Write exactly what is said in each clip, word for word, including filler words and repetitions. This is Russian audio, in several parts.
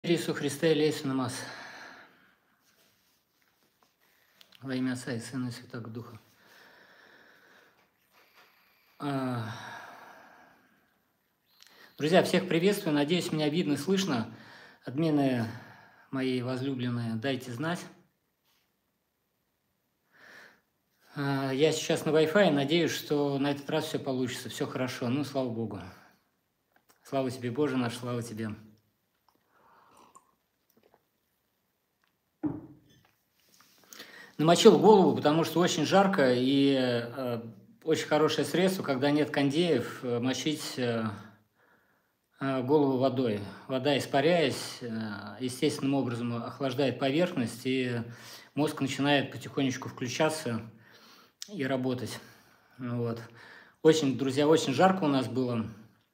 Иисусу Христе, Иисусу Намаз. Во имя Отца и Сына и Святого Духа. А, Друзья, всех приветствую. Надеюсь, меня видно и слышно. Админы мои возлюбленные, дайте знать. А, Я сейчас на Wi-Fi, надеюсь, что на этот раз все получится, все хорошо. Ну, слава Богу. Слава тебе, Боже наш, слава тебе. Намочил голову, потому что очень жарко, и э, очень хорошее средство, когда нет кондеев, э, мочить э, э, голову водой. Вода, испаряясь, э, естественным образом охлаждает поверхность, и мозг начинает потихонечку включаться и работать. Вот. Очень, друзья, очень жарко у нас было.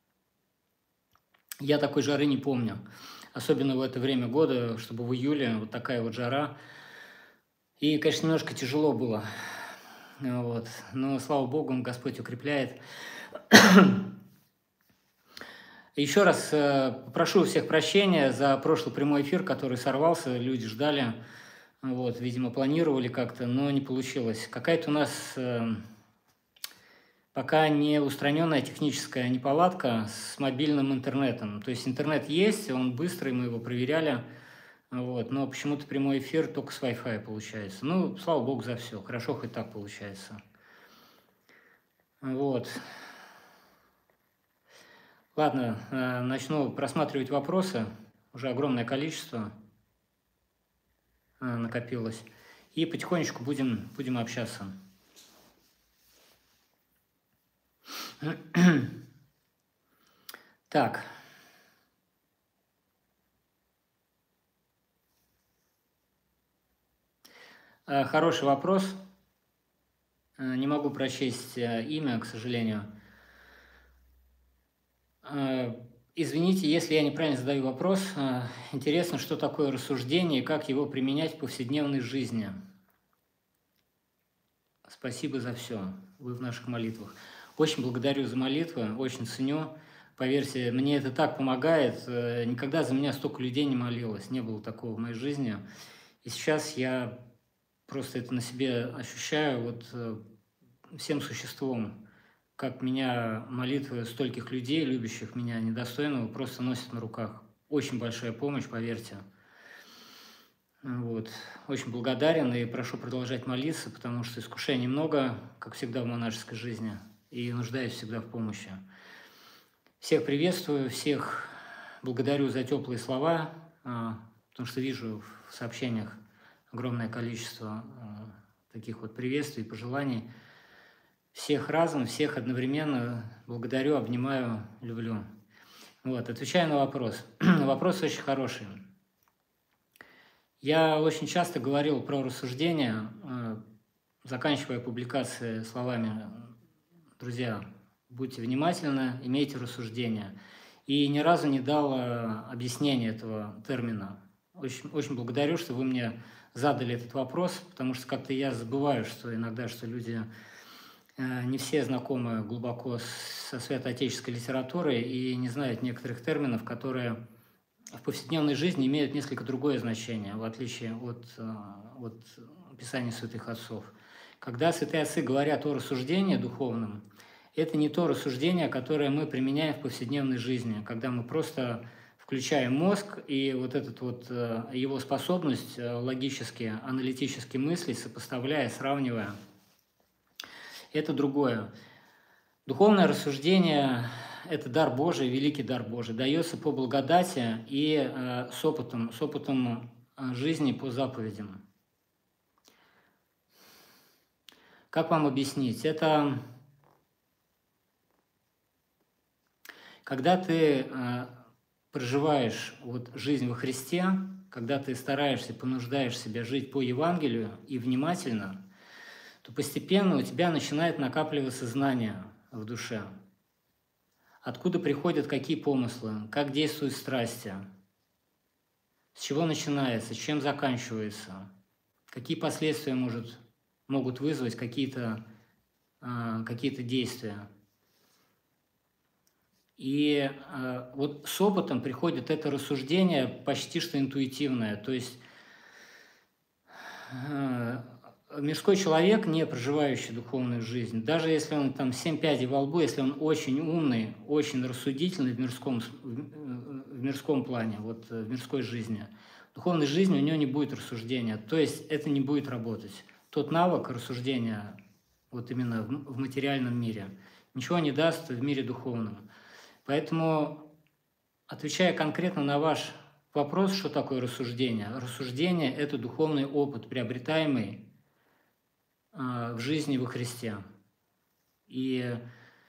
Я такой жары не помню. Особенно в это время года, чтобы в июле вот такая вот жара. И, конечно, немножко тяжело было. Вот. Но, слава Богу, Господь укрепляет. Еще раз э, попрошу у всех прощения за прошлый прямой эфир, который сорвался. Люди ждали, вот, видимо, планировали как-то, но не получилось. Какая-то у нас э, пока не устраненная техническая неполадка с мобильным интернетом. То есть интернет есть, он быстрый, мы его проверяли. Вот, но почему-то прямой эфир только с Wi-Fi получается. Ну, слава Богу за все. Хорошо, хоть так получается. Вот. Ладно, э, начну просматривать вопросы. Уже огромное количество э, накопилось. И потихонечку будем, будем общаться. Так. Э, Хороший вопрос. Э, Не могу прочесть э, имя, к сожалению. Э, Извините, если я неправильно задаю вопрос. Э, Интересно, что такое рассуждение и как его применять в повседневной жизни. Спасибо за все. Вы в наших молитвах. Очень благодарю за молитвы, очень ценю. Поверьте, мне это так помогает. Э, Никогда за меня столько людей не молилось. Не было такого в моей жизни. И сейчас я просто это на себе ощущаю вот э, всем существом, как меня молитвы стольких людей, любящих меня недостойного, просто носят на руках. Очень большая помощь, поверьте. Вот. Очень благодарен и прошу продолжать молиться, потому что искушений много, как всегда в монашеской жизни, и нуждаюсь всегда в помощи. Всех приветствую, всех благодарю за теплые слова, потому что вижу в сообщениях огромное количество таких вот приветствий и пожеланий. Всех разом, всех одновременно благодарю, обнимаю, люблю. Вот, отвечаю на вопрос. Вопрос очень хороший. Я очень часто говорил про рассуждения, заканчивая публикации словами: друзья, будьте внимательны, имейте рассуждения. И ни разу не дал объяснения этого термина. Очень, очень благодарю, что вы мне задали этот вопрос, потому что как-то я забываю, что иногда, что люди не все знакомы глубоко со святоотеческой литературой и не знают некоторых терминов, которые в повседневной жизни имеют несколько другое значение, в отличие от, от Писания святых отцов. Когда святые отцы говорят о рассуждении духовном, это не то рассуждение, которое мы применяем в повседневной жизни, когда мы просто включаем мозг, и вот эту вот его способность логически, аналитически мыслить, сопоставляя, сравнивая, это другое. Духовное рассуждение – это дар Божий, великий дар Божий, дается по благодати и э, с опытом, с опытом жизни по заповедям. Как вам объяснить? Это когда ты э, проживаешь вот жизнь во Христе, когда ты стараешься, понуждаешь себя жить по Евангелию и внимательно, то постепенно у тебя начинает накапливаться знание в душе. Откуда приходят какие помыслы, как действуют страсти, с чего начинается, с чем заканчивается, какие последствия может, могут вызвать какие-то э, какие-то действия. И э, вот с опытом приходит это рассуждение почти что интуитивное. То есть э, мирской человек, не проживающий духовную жизнь, даже если он там семь пядей во лбу, если он очень умный, очень рассудительный в мирском, в мирском плане, вот в мирской жизни, в духовной жизни у него не будет рассуждения. То есть это не будет работать. Тот навык рассуждения вот именно в материальном мире ничего не даст в мире духовном. Поэтому, отвечая конкретно на ваш вопрос, что такое рассуждение, рассуждение – это духовный опыт, приобретаемый э, в жизни во Христе. И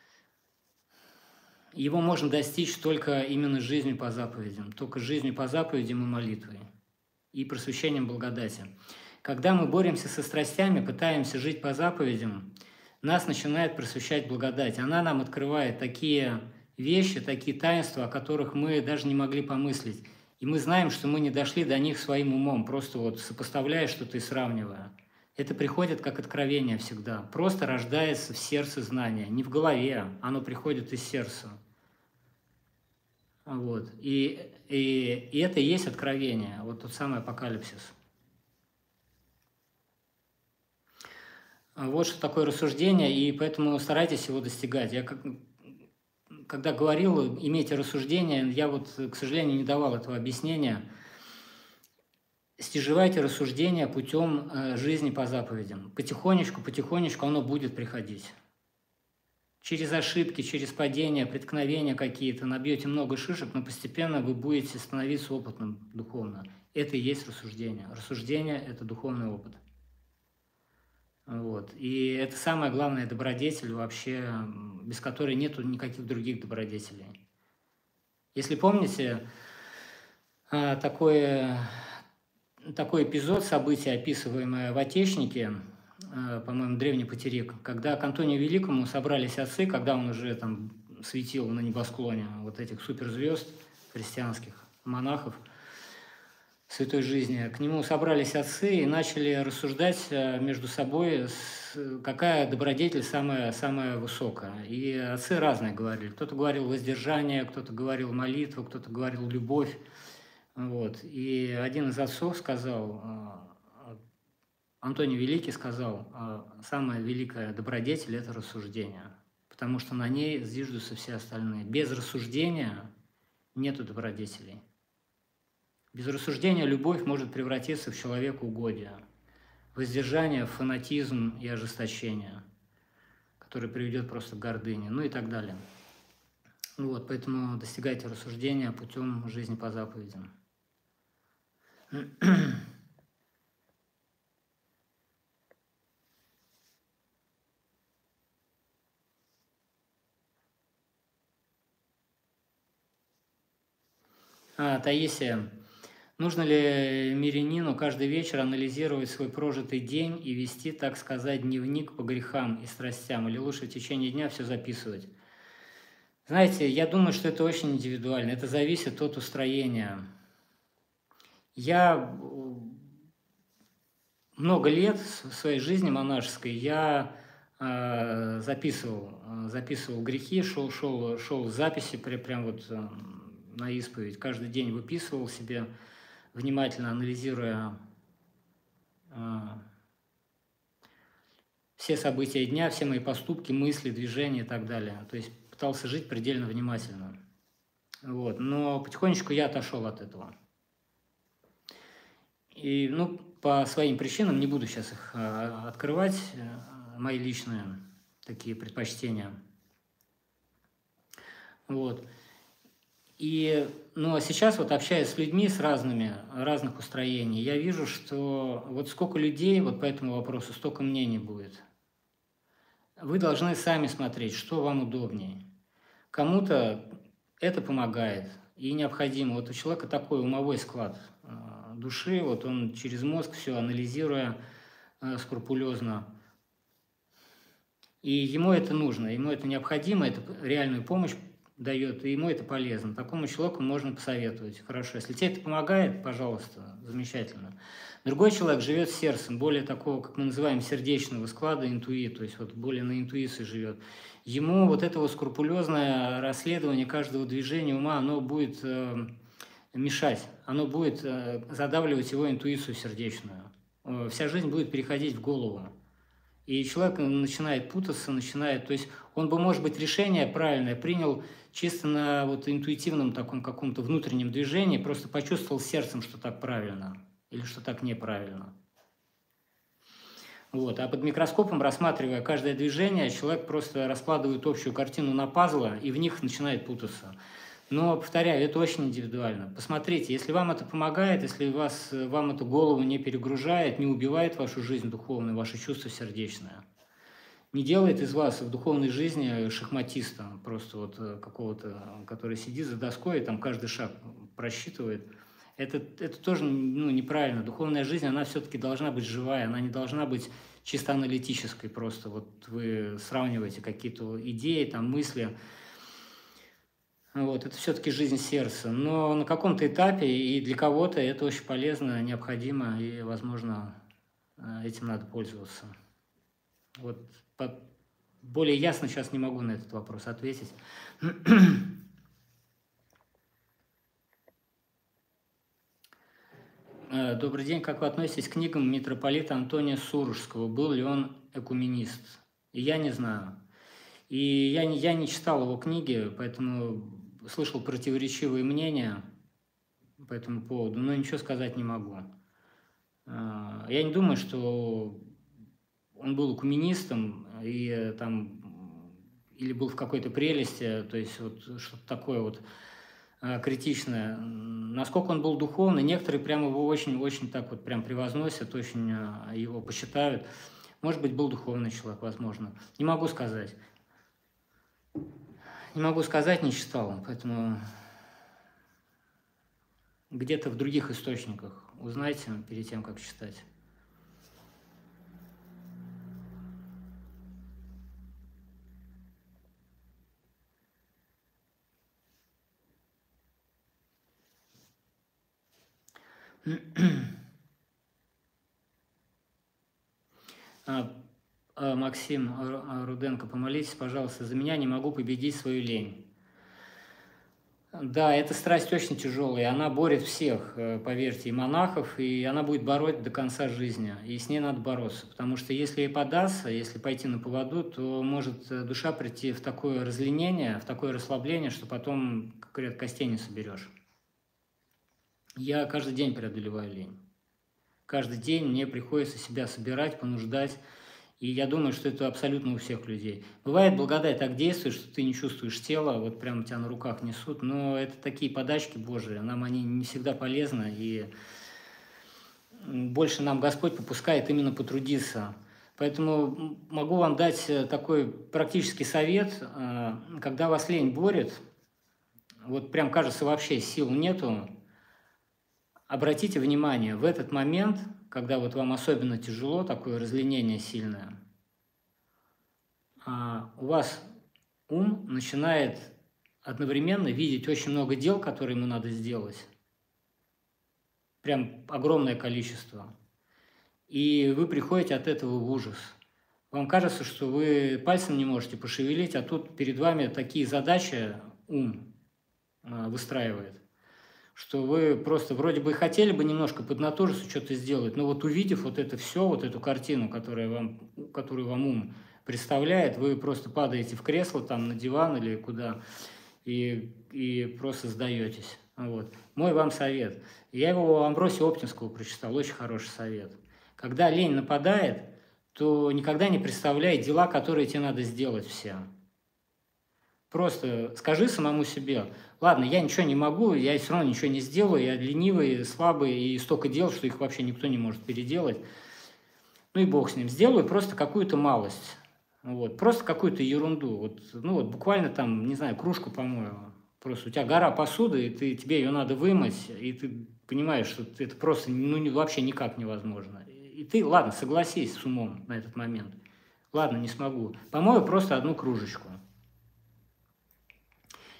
его можно достичь только именно жизнью по заповедям, только жизнью по заповедям и молитвой, и просвещением благодати. Когда мы боремся со страстями, пытаемся жить по заповедям, нас начинает просвещать благодать. Она нам открывает такие вещи, такие таинства, о которых мы даже не могли помыслить. И мы знаем, что мы не дошли до них своим умом, просто вот сопоставляя что-то и сравнивая. Это приходит как откровение всегда. Просто рождается в сердце знание, не в голове, оно приходит из сердца. Вот. И, и, и это и есть откровение, вот тот самый апокалипсис. Вот что такое рассуждение, и поэтому старайтесь его достигать. Я как, когда говорил, имейте рассуждение, я вот, к сожалению, не давал этого объяснения. Стяжевайте рассуждение путем жизни по заповедям. Потихонечку, потихонечку оно будет приходить. Через ошибки, через падения, преткновения какие-то, набьете много шишек, но постепенно вы будете становиться опытным духовно. Это и есть рассуждение. Рассуждение – это духовный опыт. Вот. И это самая главная добродетель вообще, без которой нет никаких других добродетелей. Если помните, такой, такой эпизод, событие, описываемое в «Отечнике», по-моему, древний патерик, когда к Антонию Великому собрались отцы, когда он уже там светил на небосклоне вот этих суперзвезд христианских монахов святой жизни, к нему собрались отцы и начали рассуждать между собой, какая добродетель самая, самая высокая. И отцы разные говорили. Кто-то говорил воздержание, кто-то говорил молитву, кто-то говорил любовь. Вот. И один из отцов сказал, Антоний Великий сказал, самая великая добродетель – это рассуждение, потому что на ней зиждутся все остальные. Без рассуждения нету добродетелей. Без рассуждения любовь может превратиться в человекоугодие, воздержание в фанатизм и ожесточение, который приведет просто к гордыне, ну и так далее. Вот, поэтому достигайте рассуждения путем жизни по заповедям. А, Таисия. Нужно ли мирянину каждый вечер анализировать свой прожитый день и вести, так сказать, дневник по грехам и страстям? Или лучше в течение дня все записывать? Знаете, я думаю, что это очень индивидуально. Это зависит от устроения. Я много лет в своей жизни монашеской я э, записывал, записывал грехи, шел, шел, шел в записи, прям вот э, на исповедь. Каждый день выписывал себе, внимательно анализируя э, все события дня, все мои поступки, мысли, движения и так далее. То есть пытался жить предельно внимательно. Вот. Но потихонечку я отошел от этого. И, ну, по своим причинам, не буду сейчас их э, открывать, э, мои личные такие предпочтения. Вот. И, ну, а сейчас вот общаясь с людьми с разными, разных устроений, я вижу, что вот сколько людей вот по этому вопросу, столько мнений будет. Вы должны сами смотреть, что вам удобнее. Кому-то это помогает и необходимо. Вот у человека такой умовой склад э, души, вот он через мозг все анализируя э, скрупулезно. И ему это нужно, ему это необходимо, это реальную помощь дает, и ему это полезно. Такому человеку можно посоветовать. Хорошо, если тебе это помогает, пожалуйста, замечательно. Другой человек живет сердцем, более такого, как мы называем, сердечного склада, интуит, то есть вот более на интуиции живет. Ему вот это вот скрупулезное расследование каждого движения ума, оно будет э, мешать, оно будет э, задавливать его интуицию сердечную. Э, вся жизнь будет переходить в голову. И человек начинает путаться, начинает, то есть он бы, может быть, решение правильное принял чисто на вот интуитивном таком каком-то внутреннем движении, просто почувствовал сердцем, что так правильно или что так неправильно. Вот. А под микроскопом, рассматривая каждое движение, человек просто раскладывает общую картину на пазлы и в них начинает путаться. Но, повторяю, это очень индивидуально. Посмотрите, если вам это помогает, если вас, вам это голову не перегружает, не убивает вашу жизнь духовную, ваши чувства сердечные, не делает из вас в духовной жизни шахматиста, просто вот какого-то, который сидит за доской и там каждый шаг просчитывает, это, это тоже ну, неправильно. Духовная жизнь, она все-таки должна быть живая, она не должна быть чисто аналитической просто. Вот вы сравниваете какие-то идеи, там, мысли. Вот, это все-таки жизнь сердца. Но на каком-то этапе и для кого-то это очень полезно, необходимо, и, возможно, этим надо пользоваться. Вот, по... более ясно сейчас не могу на этот вопрос ответить. Добрый день. Как вы относитесь к книгам митрополита Антония Сурожского? Был ли он экуменист? И я не знаю. И я не, я не читал его книги, поэтому слышал противоречивые мнения по этому поводу, но ничего сказать не могу. Я не думаю, что он был экуменистом и там, или был в какой-то прелести, то есть вот что-то такое вот критичное. Насколько он был духовный, некоторые прямо его очень-очень так вот прям превозносят, очень его почитают. Может быть, был духовный человек, возможно. Не могу сказать. Не могу сказать, не читал, поэтому где-то в других источниках узнайте перед тем, как читать. Максим Руденко, помолитесь, пожалуйста, за меня, не могу победить свою лень. Да, эта страсть очень тяжелая, она борет всех, поверьте, и монахов, и она будет бороться до конца жизни, и с ней надо бороться, потому что если ей поддаться, если пойти на поводу, то может душа прийти в такое разленение, в такое расслабление, что потом, как говорят, костей не соберешь. Я каждый день преодолеваю лень. Каждый день мне приходится себя собирать, понуждать. И я думаю, что это абсолютно у всех людей. Бывает, благодать так действует, что ты не чувствуешь тела, вот прямо тебя на руках несут, но это такие подачки Божии, нам они не всегда полезны, и больше нам Господь попускает именно потрудиться. Поэтому могу вам дать такой практический совет, когда вас лень борет, вот прям кажется вообще сил нету, обратите внимание, в этот момент, когда вот вам особенно тяжело, такое разленение сильное, у вас ум начинает одновременно видеть очень много дел, которые ему надо сделать. Прям огромное количество. И вы приходите от этого в ужас. Вам кажется, что вы пальцем не можете пошевелить, а тут перед вами такие задачи ум выстраивает, что вы просто вроде бы хотели бы немножко поднатужиться, что-то сделать, но вот увидев вот это все, вот эту картину, которая вам, которую вам ум представляет, вы просто падаете в кресло, там, на диван или куда, и, и просто сдаетесь. Вот. Мой вам совет. Я его у Амбросия Оптинского прочитал, очень хороший совет. Когда лень нападает, то никогда не представляй дела, которые тебе надо сделать все. Просто скажи самому себе, ладно, я ничего не могу, я все равно ничего не сделаю, я ленивый, слабый, и столько дел, что их вообще никто не может переделать. Ну и бог с ним. Сделаю просто какую-то малость. Вот, просто какую-то ерунду. Вот, ну вот буквально там, не знаю, кружку помою. Просто у тебя гора посуды, и ты, тебе ее надо вымыть, и ты понимаешь, что это просто ну, вообще никак невозможно. И ты, ладно, согласись с умом на этот момент. Ладно, не смогу. Помою просто одну кружечку.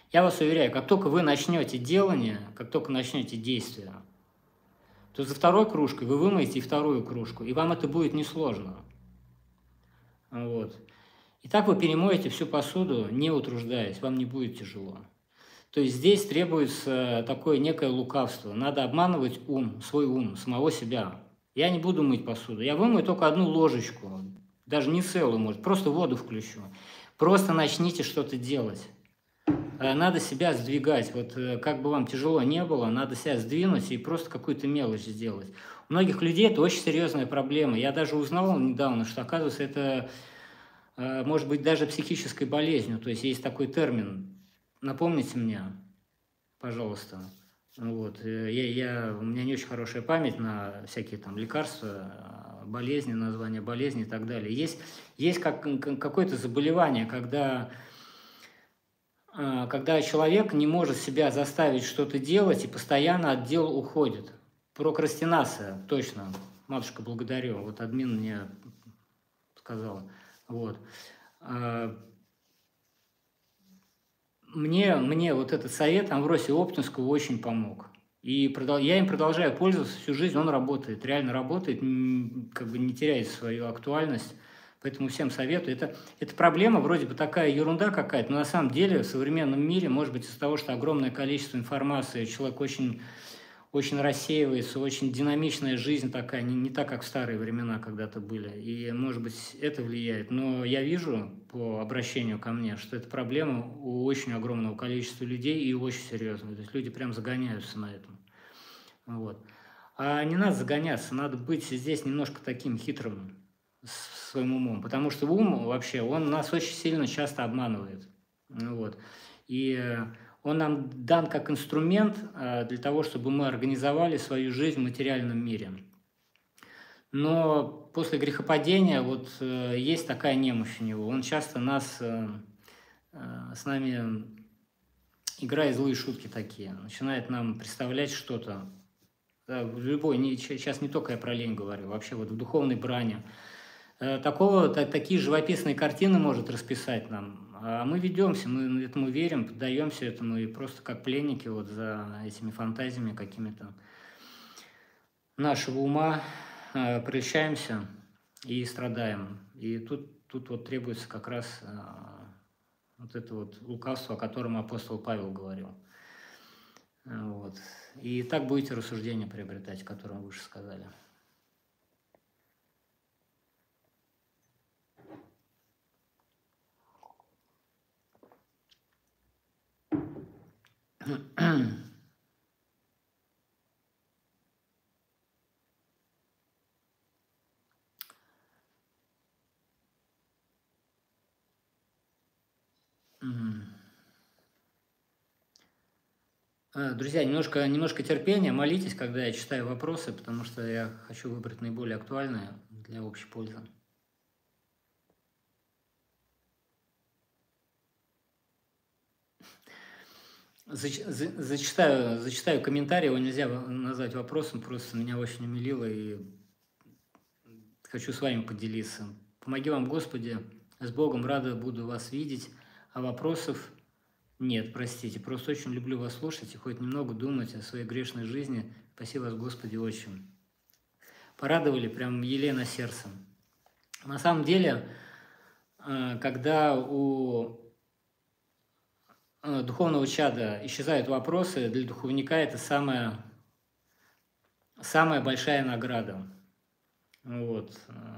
Я вас уверяю, как только вы начнете делание, как только начнете действие, то за второй кружкой вы вымоете и вторую кружку, и вам это будет несложно. Вот. И так вы перемоете всю посуду, не утруждаясь, вам не будет тяжело. То есть здесь требуется такое некое лукавство. Надо обманывать ум, свой ум, самого себя. Я не буду мыть посуду, я вымою только одну ложечку, даже не целую, может, просто воду включу. Просто начните что-то делать. Надо себя сдвигать. Вот как бы вам тяжело не было, надо себя сдвинуть и просто какую-то мелочь сделать. У многих людей это очень серьезная проблема. Я даже узнал недавно, что, оказывается, это может быть даже психической болезнью. То есть есть такой термин. Напомните мне, пожалуйста. Вот. Я, я, у меня не очень хорошая память на всякие там лекарства, болезни, названия болезни и так далее. Есть, есть как, какое-то заболевание, когда, когда человек не может себя заставить что-то делать и постоянно от дел уходит. Прокрастинация, точно. Матушка, благодарю. Вот админ мне сказал. Вот. Мне, мне вот этот совет Амвросия Оптинского очень помог. И продол... я им продолжаю пользоваться всю жизнь, он работает, реально работает, как бы не теряет свою актуальность. Поэтому всем советую. Это, это проблема вроде бы такая ерунда какая-то, но на самом деле в современном мире, может быть, из-за того, что огромное количество информации, человек очень, очень рассеивается, очень динамичная жизнь такая, не, не так, как в старые времена когда-то были. И, может быть, это влияет. Но я вижу по обращению ко мне, что это проблема у очень огромного количества людей и очень серьезная. То есть люди прям загоняются на этом. Вот. А не надо загоняться, надо быть здесь немножко таким хитрым своим умом, потому что ум вообще, он нас очень сильно часто обманывает. Вот. И он нам дан как инструмент для того, чтобы мы организовали свою жизнь в материальном мире. Но после грехопадения вот есть такая немощь у него. Он часто нас, с нами играет злые шутки такие, начинает нам представлять что-то. В любой, не, сейчас не только я про лень говорю, вообще вот в духовной брани. Такого, так, такие живописные картины может расписать нам. А мы ведемся, мы этому верим, поддаемся этому, и просто как пленники вот за этими фантазиями какими-то нашего ума э, прельщаемся и страдаем. И тут, тут вот требуется как раз э, вот это вот лукавство, о котором апостол Павел говорил. Вот. И так будете рассуждения приобретать, о котором вы выше сказали. Друзья, немножко, немножко терпения, молитесь, когда я читаю вопросы, потому что я хочу выбрать наиболее актуальные для общей пользы. Зач, за, зачитаю, зачитаю комментарий, его нельзя назвать вопросом, просто меня очень умилило, и хочу с вами поделиться. Помоги вам, Господи, с Богом, рада буду вас видеть, а вопросов нет, простите, просто очень люблю вас слушать и хоть немного думать о своей грешной жизни. Спасибо вас, Господи, очень. Порадовали прям Елена сердцем. На самом деле, когда у духовного чада исчезают вопросы, для духовника это самая, самая большая награда. Вот.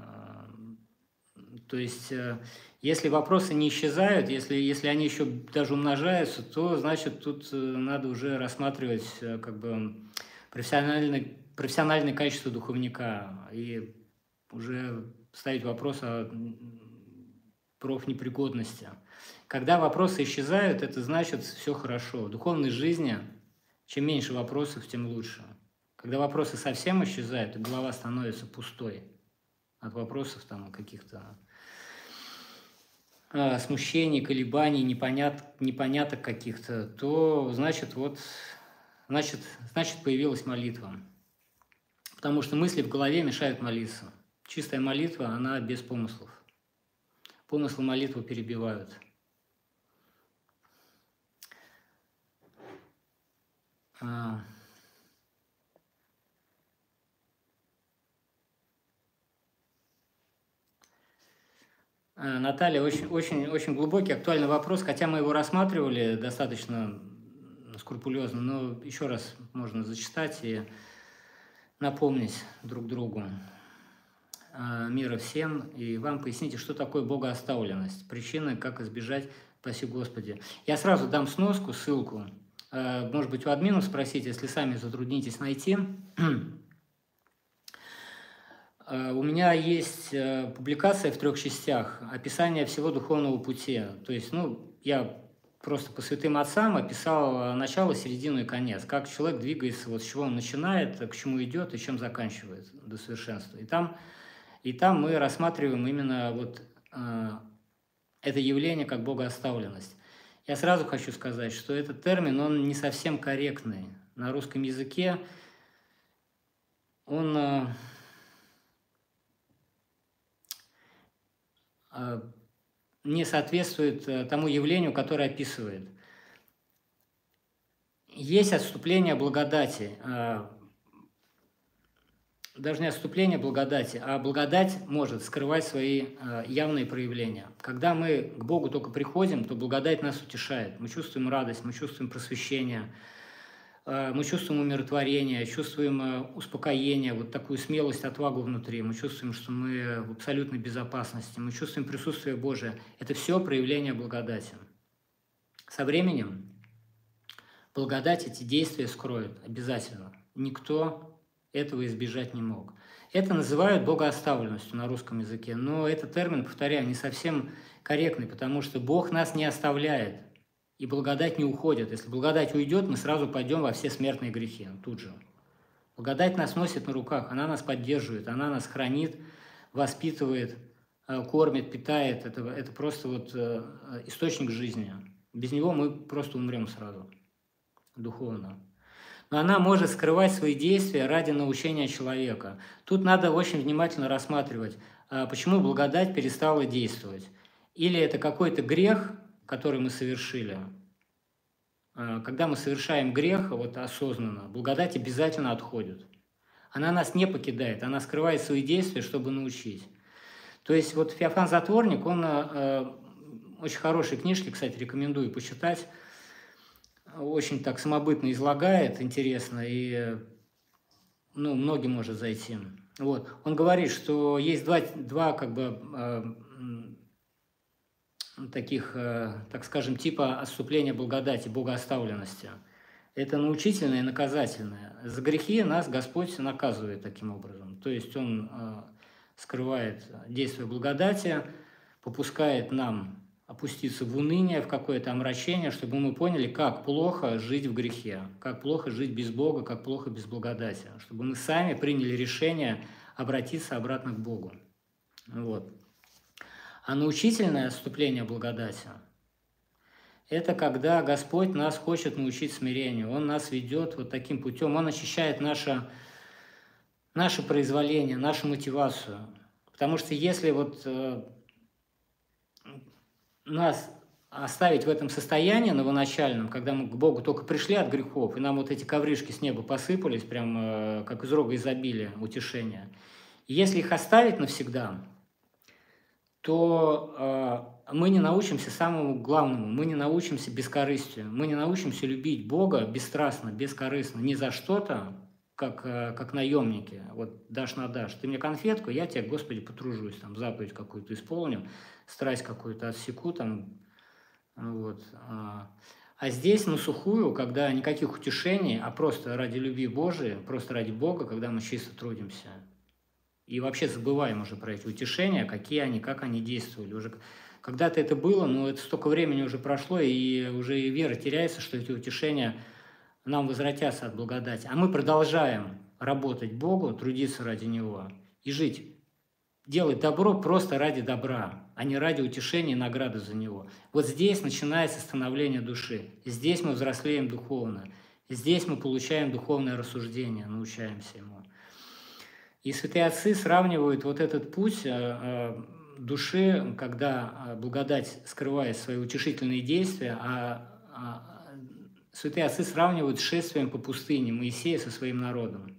То есть, если вопросы не исчезают, если, если они еще даже умножаются, то, значит, тут надо уже рассматривать как бы профессиональное, профессиональное качество духовника и уже ставить вопрос о профнепригодности. Когда вопросы исчезают, это значит все хорошо. В духовной жизни чем меньше вопросов, тем лучше. Когда вопросы совсем исчезают, и голова становится пустой от вопросов там каких-то э, смущений, колебаний, непонят, непоняток каких-то, то значит, вот, значит, значит появилась молитва. Потому что мысли в голове мешают молиться. Чистая молитва, она без помыслов. Помыслы молитву перебивают. А, а, Наталья, очень, очень, очень глубокий, актуальный вопрос, хотя мы его рассматривали достаточно скрупулезно, но еще раз можно зачитать и напомнить друг другу. А, Мира всем, и вам поясните, что такое богооставленность, причины, как избежать, спаси Господи. Я сразу дам сноску, ссылку, А, может быть, у админов спросить, если сами затруднитесь найти. А, У меня есть э, публикация в трех частях, описание всего духовного пути. То есть, ну, я просто по святым отцам описал начало, середину и конец. Как человек двигается, вот с чего он начинает, к чему идет и чем заканчивает до совершенства. И там, и там мы рассматриваем именно вот э, это явление как богооставленность. Я сразу хочу сказать, что этот термин, он не совсем корректный. На русском языке он... э, э, не соответствует э, тому явлению, которое описывает. Есть отступление благодати, э, даже не отступление благодати, а благодать может скрывать свои э, явные проявления. Когда мы к Богу только приходим, то благодать нас утешает. Мы чувствуем радость, мы чувствуем просвещение, э, мы чувствуем умиротворение, чувствуем э, успокоение, вот такую смелость, отвагу внутри. Мы чувствуем, что мы в абсолютной безопасности, мы чувствуем присутствие Божие. Это все проявление благодати. Со временем благодать эти действия скроет обязательно. Никто этого избежать не мог. Это называют богооставленностью на русском языке, но этот термин, повторяю, не совсем корректный, потому что Бог нас не оставляет, и благодать не уходит. Если благодать уйдет, мы сразу пойдем во все смертные грехи, тут же. Благодать нас носит на руках, она нас поддерживает, она нас хранит, воспитывает, кормит, питает. Это, это просто вот источник жизни. Без него мы просто умрем сразу, духовно. Но она может скрывать свои действия ради научения человека. Тут надо очень внимательно рассматривать, почему благодать перестала действовать. Или это какой-то грех, который мы совершили. Когда мы совершаем грех вот осознанно, благодать обязательно отходит. Она нас не покидает, она скрывает свои действия, чтобы научить. То есть вот Феофан Затворник, он э, очень хорошие книжки, кстати, рекомендую почитать, очень так самобытно излагает, интересно, и ну, многим может зайти. Вот. Он говорит, что есть два, два как бы э, таких, э, так скажем, типа отступления благодати, богооставленности. Это научительное и наказательное. За грехи нас Господь наказывает таким образом. То есть Он э, скрывает действие благодати, попускает нам опуститься в уныние, в какое-то омрачение, чтобы мы поняли, как плохо жить в грехе, как плохо жить без Бога, как плохо без благодати, чтобы мы сами приняли решение обратиться обратно к Богу. Вот. А научительное отступление благодати – это когда Господь нас хочет научить смирению, Он нас ведет вот таким путем, Он очищает наше, наше произволение, нашу мотивацию. Потому что если вот э, нас оставить в этом состоянии новоначальном, когда мы к Богу только пришли от грехов, и нам вот эти ковришки с неба посыпались, прям э, как из рога изобилия, утешения. И если их оставить навсегда, то э, мы не научимся самому главному, мы не научимся бескорыстию, мы не научимся любить Бога бесстрастно, бескорыстно, не за что-то, как, э, как наемники. Вот дашь на дашь, ты мне конфетку, я тебе, Господи, потружусь, там, заповедь какую-то исполню, страсть какую-то отсеку, там, вот. А здесь на сухую, когда никаких утешений, а просто ради любви Божией, просто ради Бога, когда мы чисто трудимся. И вообще забываем уже про эти утешения, какие они, как они действовали. Уже когда-то это было, но это столько времени уже прошло, и уже и вера теряется, что эти утешения нам возвратятся от благодати. А мы продолжаем работать Богу, трудиться ради Него и жить. Делать добро просто ради добра, а не ради утешения и награды за него. Вот здесь начинается становление души. Здесь мы взрослеем духовно. Здесь мы получаем духовное рассуждение, научаемся ему. И святые отцы сравнивают вот этот путь души, когда благодать скрывает свои утешительные действия, а святые отцы сравнивают с шествием по пустыне Моисея со своим народом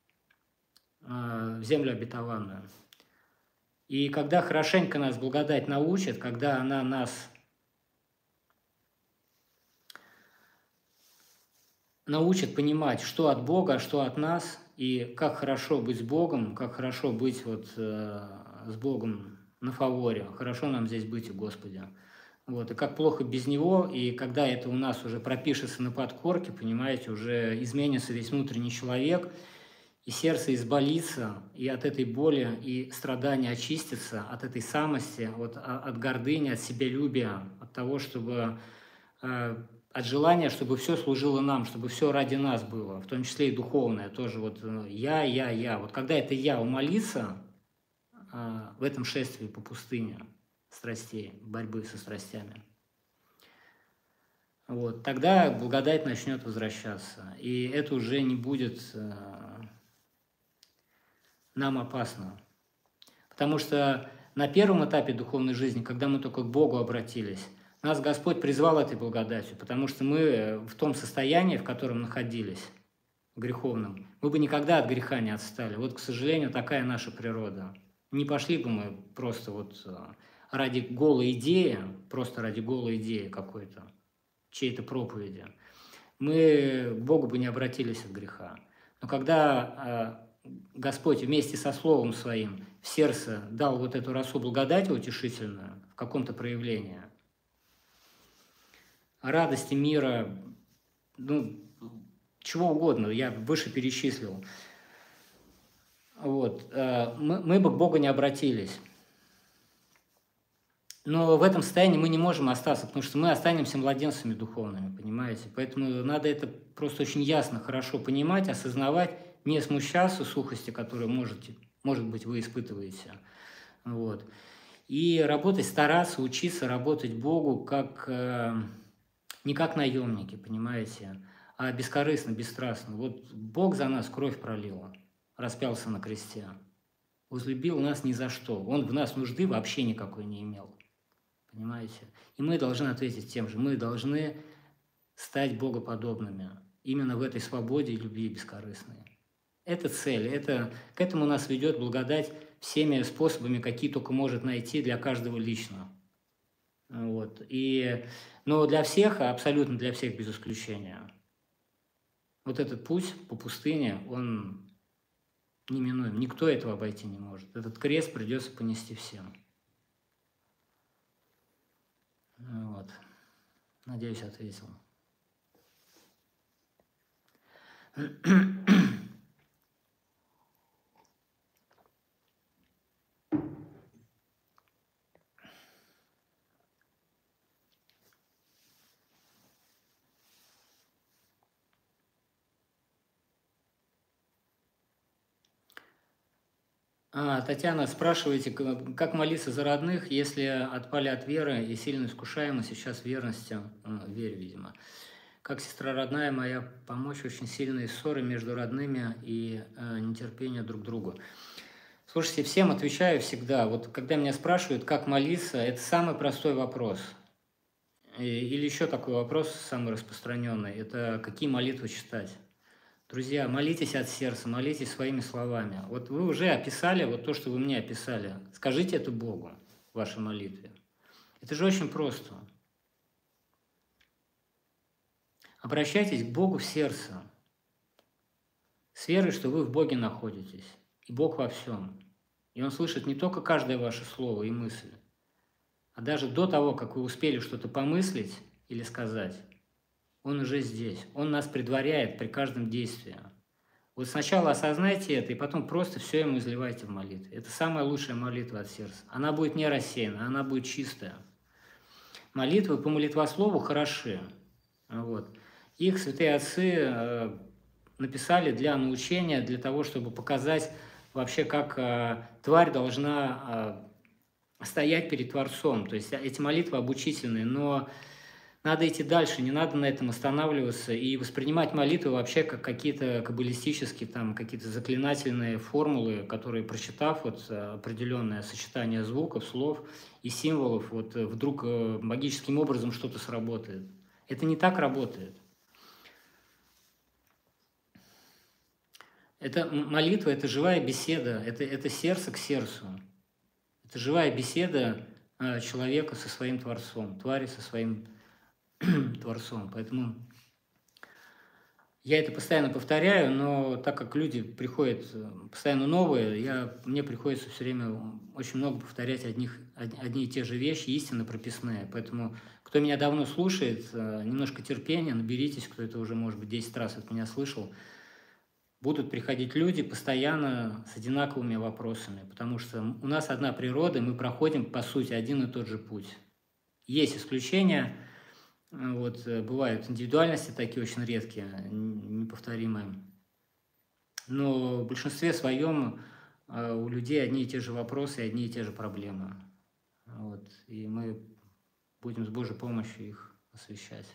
в землю обетованную. И когда хорошенько нас благодать научит, когда она нас научит понимать, что от Бога, а что от нас, и как хорошо быть с Богом, как хорошо быть вот э, с Богом на фаворе, хорошо нам здесь быть у Господа. Вот, и как плохо без Него, и когда это у нас уже пропишется на подкорке, понимаете, уже изменится весь внутренний человек, и сердце изболится, и от этой боли и страдания очистится, от этой самости, вот, от гордыни, от себялюбия, от того, чтобы, от желания, чтобы все служило нам, чтобы все ради нас было, в том числе и духовное, тоже вот я, я, я. Вот когда это я умолится в этом шествии по пустыне страстей, борьбы со страстями, вот, тогда благодать начнет возвращаться, и это уже не будет нам опасно. Потому что на первом этапе духовной жизни, когда мы только к Богу обратились, нас Господь призвал этой благодатью, потому что мы в том состоянии, в котором находились, греховном, мы бы никогда от греха не отстали. Вот, к сожалению, такая наша природа. Не пошли бы мы просто вот ради голой идеи, просто ради голой идеи какой-то, чьей-то проповеди. Мы к Богу бы не обратились от греха. Но когда Господь вместе со Словом Своим в сердце дал вот эту росу благодати утешительную в каком-то проявлении, радости, мира, ну, чего угодно, я выше перечислил, вот, мы, мы бы к Богу не обратились. Но в этом состоянии мы не можем остаться, потому что мы останемся младенцами духовными, понимаете? Поэтому надо это просто очень ясно, хорошо понимать, осознавать, не смущаться сухости, которую, можете, может быть, вы испытываете. Вот. И работать, стараться, учиться работать Богу как, э, не как наемники, понимаете, а бескорыстно, бесстрастно. Вот Бог за нас кровь пролил, распялся на кресте, возлюбил нас ни за что. Он в нас нужды вообще никакой не имел, понимаете. И мы должны ответить тем же. Мы должны стать богоподобными именно в этой свободе и любви бескорыстной. Это цель, это, к этому нас ведет благодать всеми способами, какие только может найти для каждого лично. Вот. И, но для всех, абсолютно для всех без исключения, вот этот путь по пустыне, он неминуем. Никто этого обойти не может. Этот крест придется понести всем. Вот. Надеюсь, ответил. А, Татьяна, спрашиваете, как молиться за родных, если отпали от веры и сильно искушаемы сейчас верностью, вере, видимо. Как сестра родная моя, помочь очень сильные ссоры между родными и э, нетерпение друг к другу. Слушайте, всем отвечаю всегда. Вот когда меня спрашивают, как молиться, это самый простой вопрос. Или еще такой вопрос, самый распространенный, это какие молитвы читать. Друзья, молитесь от сердца, молитесь своими словами. Вот вы уже описали вот то, что вы мне описали. Скажите это Богу в вашей молитве. Это же очень просто. Обращайтесь к Богу в сердце, с верой, что вы в Боге находитесь, и Бог во всем. И Он слышит не только каждое ваше слово и мысль, а даже до того, как вы успели что-то помыслить или сказать, Он уже здесь. Он нас предваряет при каждом действии. Вот сначала осознайте это, и потом просто все Ему изливайте в молитве. Это самая лучшая молитва от сердца. Она будет не рассеяна, она будет чистая. Молитвы по молитвослову хороши. Вот. Их святые отцы написали для научения, для того, чтобы показать вообще, как тварь должна стоять перед Творцом. То есть эти молитвы обучительные, но надо идти дальше, не надо на этом останавливаться и воспринимать молитвы вообще как какие-то каббалистические, там, какие-то заклинательные формулы, которые, прочитав вот определенное сочетание звуков, слов и символов, вот вдруг магическим образом что-то сработает. Это не так работает. Это молитва, это живая беседа, это, это сердце к сердцу. Это живая беседа человека со своим Творцом, твари со своим Творцом. Поэтому я это постоянно повторяю, но так как люди приходят постоянно новые, я, мне приходится все время очень много повторять одних, одни и те же вещи, истинно прописные. Поэтому, кто меня давно слушает, немножко терпения, наберитесь, кто это уже, может быть, десять раз от меня слышал. Будут приходить люди постоянно с одинаковыми вопросами, потому что у нас одна природа, мы проходим, по сути, один и тот же путь. Есть исключения. Вот, бывают индивидуальности такие очень редкие, неповторимые. Но в большинстве своем у людей одни и те же вопросы и одни и те же проблемы. Вот, и мы будем с Божьей помощью их освещать.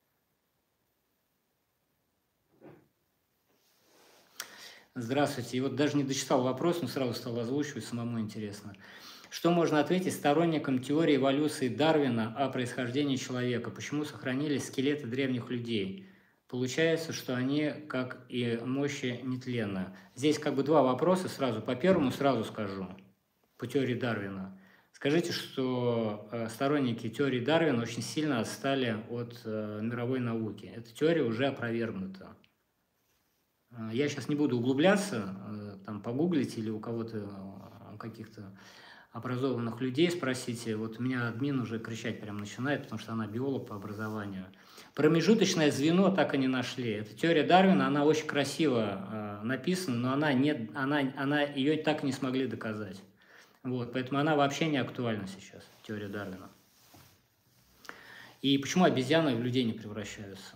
Здравствуйте. И вот даже не дочитал вопрос, но сразу стал озвучивать, самому интересно. Что можно ответить сторонникам теории эволюции Дарвина о происхождении человека? Почему сохранились скелеты древних людей? Получается, что они, как и мощи, нетленны. Здесь как бы два вопроса сразу. По первому сразу скажу, по теории Дарвина. Скажите, что сторонники теории Дарвина очень сильно отстали от мировой науки. Эта теория уже опровергнута. Я сейчас не буду углубляться, там погуглите или у кого-то, у каких-то образованных людей спросите. Вот у меня админ уже кричать прям начинает, потому что она биолог по образованию. Промежуточное звено так и не нашли. Эта теория Дарвина, она очень красиво э, написана, но она не, она, она, ее так и не смогли доказать. Вот, поэтому она вообще не актуальна сейчас, теория Дарвина. И почему обезьяны в людей не превращаются?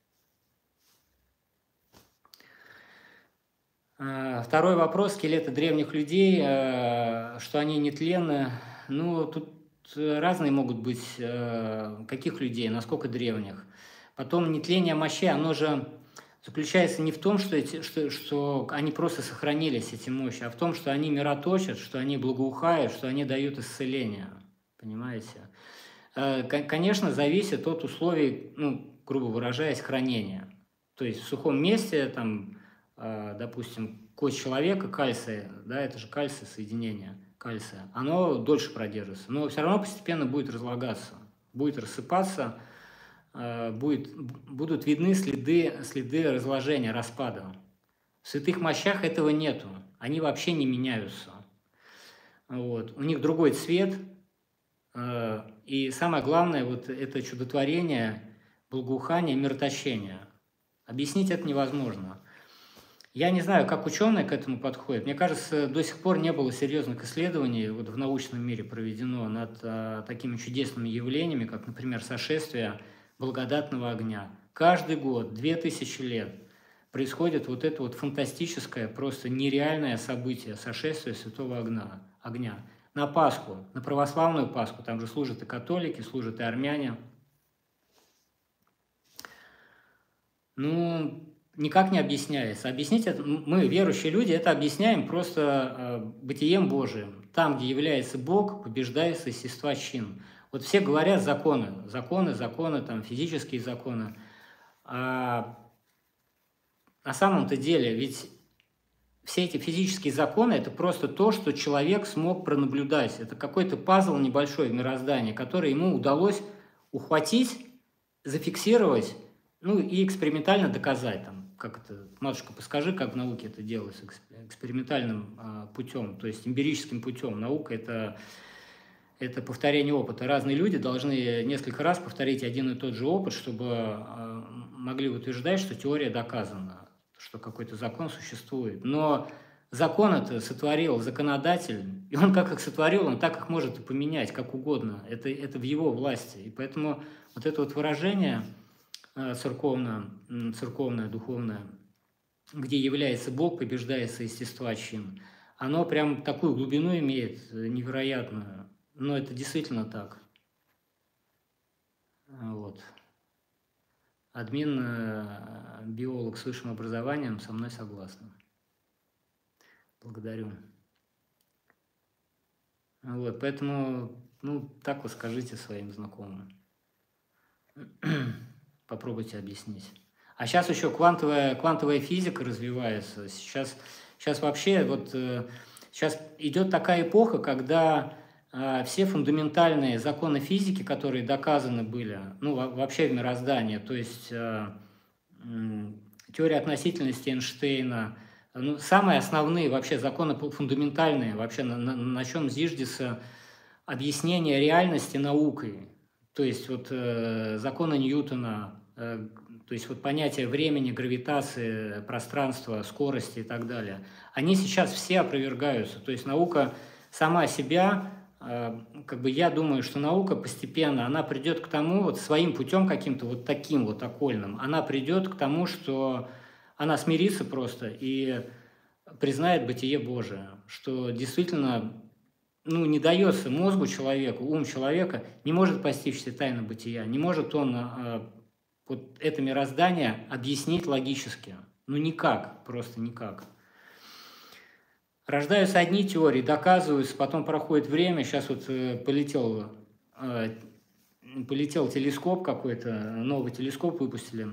Второй вопрос. Скелеты древних людей, что они нетленны. Ну, тут разные могут быть. Каких людей, насколько древних. Потом нетление мощей, оно же заключается не в том, что, эти, что, что они просто сохранились, эти мощи, а в том, что они мироточат, что они благоухают, что они дают исцеление. Понимаете? Конечно, зависит от условий, ну, грубо выражаясь, хранения. То есть в сухом месте, там, допустим, кость человека, кальция, да, это же кальций, соединение кальция, оно дольше продержится, но все равно постепенно будет разлагаться, будет рассыпаться, будет, будут видны следы, следы разложения, распада. В святых мощах этого нету, они вообще не меняются. Вот. У них другой цвет, и самое главное, вот это чудотворение, благоухание, мироточение. Объяснить это невозможно. Я не знаю, как ученые к этому подходят. Мне кажется, до сих пор не было серьезных исследований вот в научном мире проведено над а, такими чудесными явлениями, как, например, сошествие благодатного огня. Каждый год, две тысячи лет, происходит вот это вот фантастическое, просто нереальное событие, сошествие святого огня. огня. На Пасху, на православную Пасху, там же служат и католики, служат и армяне. Ну, никак не объясняется. Объяснить это, мы, верующие люди, это объясняем просто э, бытием Божиим. Там, где является Бог, побеждается естества чин. Вот все говорят законы, законы, законы, там, физические законы. А на самом-то деле, ведь все эти физические законы – это просто то, что человек смог пронаблюдать. Это какой-то пазл небольшой в мироздании, который ему удалось ухватить, зафиксировать, ну и экспериментально доказать. Там, как это, матушка, подскажи, как в науке это делается экспериментальным а, путем, то есть эмпирическим путем. Наука – это, это повторение опыта. Разные люди должны несколько раз повторить один и тот же опыт, чтобы а, могли утверждать, что теория доказана, что какой-то закон существует. Но закон это сотворил законодатель, и он как их сотворил, он так их может и поменять, как угодно. Это, это в его власти. И поэтому вот это вот выражение церковное, церковное, духовное, где является Бог, побеждается естества чин, оно прям такую глубину имеет невероятную. Но это действительно так. Вот. Админ, биолог с высшим образованием, со мной согласна. Благодарю. Вот, поэтому, ну, так вот скажите своим знакомым. Попробуйте объяснить. А сейчас еще квантовая, квантовая физика развивается. Сейчас, сейчас вообще вот э, сейчас идет такая эпоха, когда э, все фундаментальные законы физики, которые доказаны были, ну во- вообще в мироздании, то есть э, м, теория относительности Эйнштейна, ну, самые основные вообще законы фу- фундаментальные, вообще на, на, на чем зиждется объяснение реальности наукой. То есть вот э, законы Ньютона, э, то есть вот понятие времени, гравитации, пространства, скорости и так далее, они сейчас все опровергаются. То есть наука сама себя, э, как бы я думаю, что наука постепенно, она придет к тому, вот своим путем каким-то вот таким вот окольным, она придет к тому, что она смирится просто и признает бытие Божие, что действительно ну, не дается мозгу человеку, ум человека не может постичь все тайны бытия, не может он а, вот это мироздание объяснить логически. Ну, никак, просто никак. Рождаются одни теории, доказываются, потом проходит время, сейчас вот э, полетел, э, полетел телескоп какой-то, новый телескоп выпустили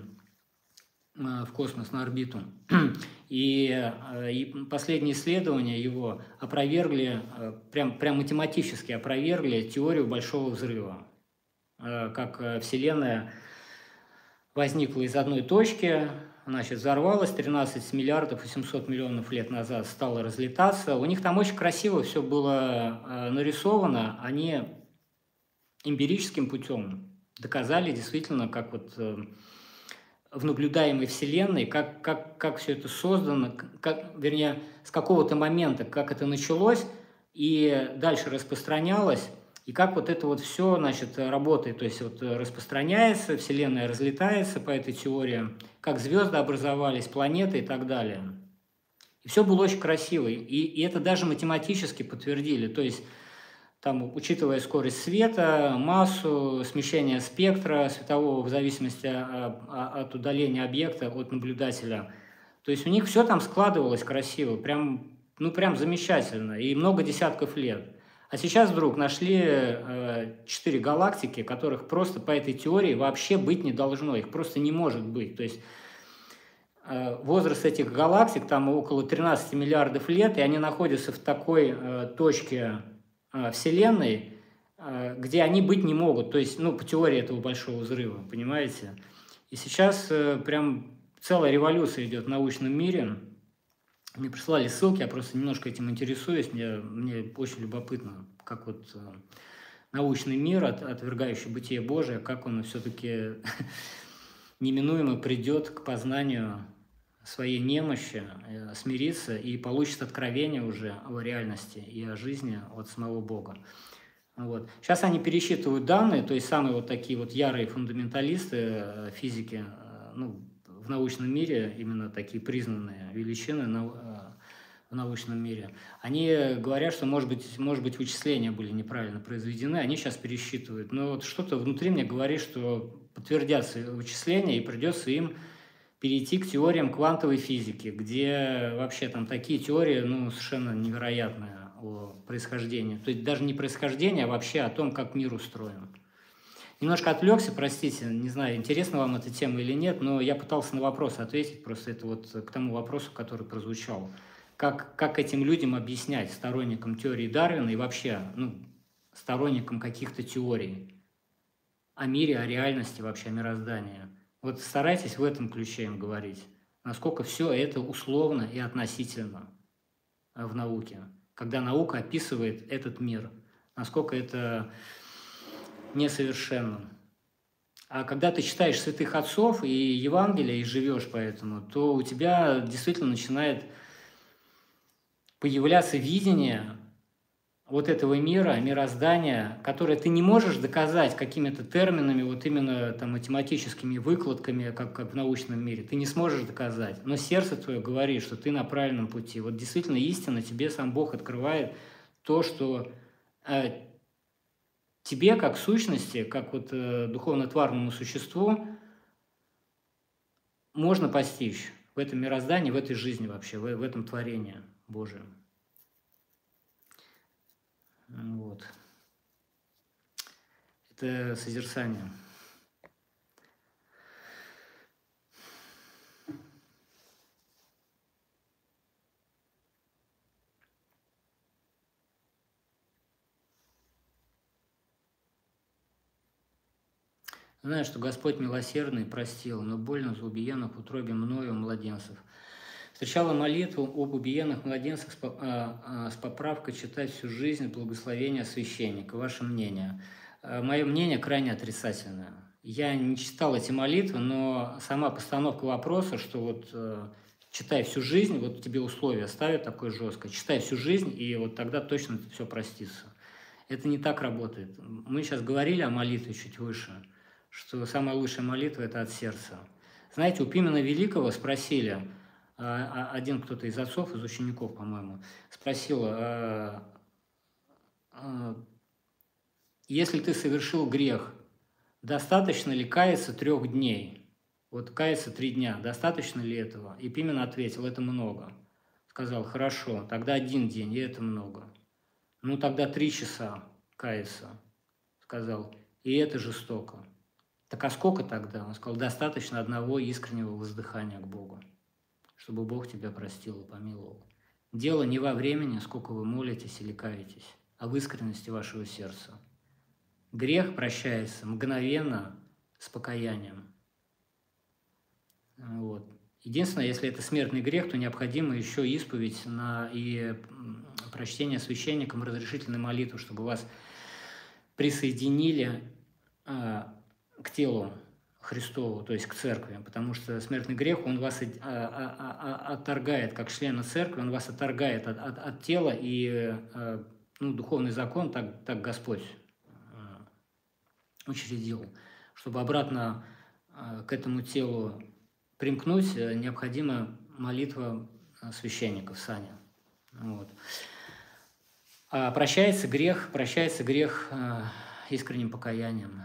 в космос, на орбиту. И, э, и последние исследования его опровергли, э, прям, прям математически опровергли теорию Большого взрыва. Э, Как э, Вселенная возникла из одной точки, значит, взорвалась тринадцать миллиардов и семьсот миллионов лет назад, стала разлетаться. У них там очень красиво все было э, нарисовано. Они эмпирическим путем доказали действительно, как вот э, в наблюдаемой Вселенной, как, как, как все это создано, как, вернее, с какого-то момента, как это началось и дальше распространялось, и как вот это вот все, значит, работает, то есть вот распространяется, Вселенная разлетается по этой теории, как звезды образовались, планеты и так далее. И все было очень красиво, и, и это даже математически подтвердили, то есть там, учитывая скорость света, массу, смещение спектра светового в зависимости от удаления объекта от наблюдателя. То есть у них все там складывалось красиво, прям, ну прям замечательно, и много десятков лет. А сейчас вдруг нашли э, четыре галактики, которых просто по этой теории вообще быть не должно, их просто не может быть. То есть э, возраст этих галактик там около тринадцати миллиардов лет, и они находятся в такой э, точке Вселенной, где они быть не могут, то есть, ну, по теории этого большого взрыва, понимаете? И сейчас э, прям целая революция идет в научном мире. Мне прислали ссылки, я просто немножко этим интересуюсь, мне, мне очень любопытно, как вот э, научный мир, от, отвергающий бытие Божие, как он все-таки неминуемо придет к познанию своей немощи, э, смириться и получит откровение уже о реальности и о жизни от самого Бога. Вот. Сейчас они пересчитывают данные, то есть самые вот такие вот ярые фундаменталисты э, физики, э, ну, в научном мире, именно такие признанные величины нау- э, в научном мире, они говорят, что, может быть, может быть, вычисления были неправильно произведены, они сейчас пересчитывают. Но вот что-то внутри мне говорит, что подтвердятся вычисления, и придется им перейти к теориям квантовой физики, где вообще там такие теории, ну, совершенно невероятные о происхождении. То есть даже не происхождение, а вообще о том, как мир устроен. Немножко отвлекся, простите, не знаю, интересна вам эта тема или нет, но я пытался на вопрос ответить, просто это вот к тому вопросу, который прозвучал. Как, как этим людям объяснять, сторонникам теории Дарвина и вообще, ну, сторонникам каких-то теорий о мире, о реальности, вообще о мироздании. Вот старайтесь в этом ключе им говорить, насколько все это условно и относительно в науке, когда наука описывает этот мир, насколько это несовершенно. А когда ты читаешь святых отцов и Евангелие, и живешь по этому, то у тебя действительно начинает появляться видение вот этого мира, мироздания, которое ты не можешь доказать какими-то терминами, вот именно там математическими выкладками, как, как в научном мире. Ты не сможешь доказать, но сердце твое говорит, что ты на правильном пути. Вот действительно истина тебе сам Бог открывает то, что э, тебе, как сущности, как вот э, духовно-тварному существу, можно постичь в этом мироздании, в этой жизни вообще, в, в этом творении Божьем. Вот. Это созерцание. Знаю, что Господь милосердный простил, но больно за убиенных в утробе мною младенцев. Встречала молитву об убиенных младенцах с, по- а, а, с поправкой читать всю жизнь благословения священника. Ваше мнение? А, Мое мнение крайне отрицательное. Я не читал эти молитвы, но сама постановка вопроса, что вот э, читай всю жизнь, вот тебе условия ставят такое жесткое, читай всю жизнь, и вот тогда точно все простится. Это не так работает. Мы сейчас говорили о молитве чуть выше, что самая лучшая молитва – это от сердца. Знаете, у Пимена Великого спросили, а, а, один кто-то из отцов, из учеников, по-моему, спросил, а, а, если ты совершил грех, достаточно ли каяться трех дней? Вот каяться три дня, достаточно ли этого? И Пимен ответил, это много. Сказал, хорошо, тогда один день, и это много. Ну, тогда три часа каяться, сказал, и это жестоко. Так а сколько тогда? Он сказал, достаточно одного искреннего воздыхания к Богу, чтобы Бог тебя простил и помиловал. Дело не во времени, сколько вы молитесь или каетесь, а в искренности вашего сердца. Грех прощается мгновенно с покаянием. Вот. Единственное, если это смертный грех, то необходимо еще исповедь на, и прочтение священником разрешительной молитвы, чтобы вас присоединили а, к телу Христову, то есть к церкви, потому что смертный грех, он вас а, а, а, отторгает, как члена церкви, он вас отторгает от, от, от тела, и а, ну, духовный закон, так, так Господь а, учредил, чтобы обратно а, к этому телу примкнуть, необходима молитва священников, Саня. Вот. А прощается грех, прощается грех э, искренним покаянием.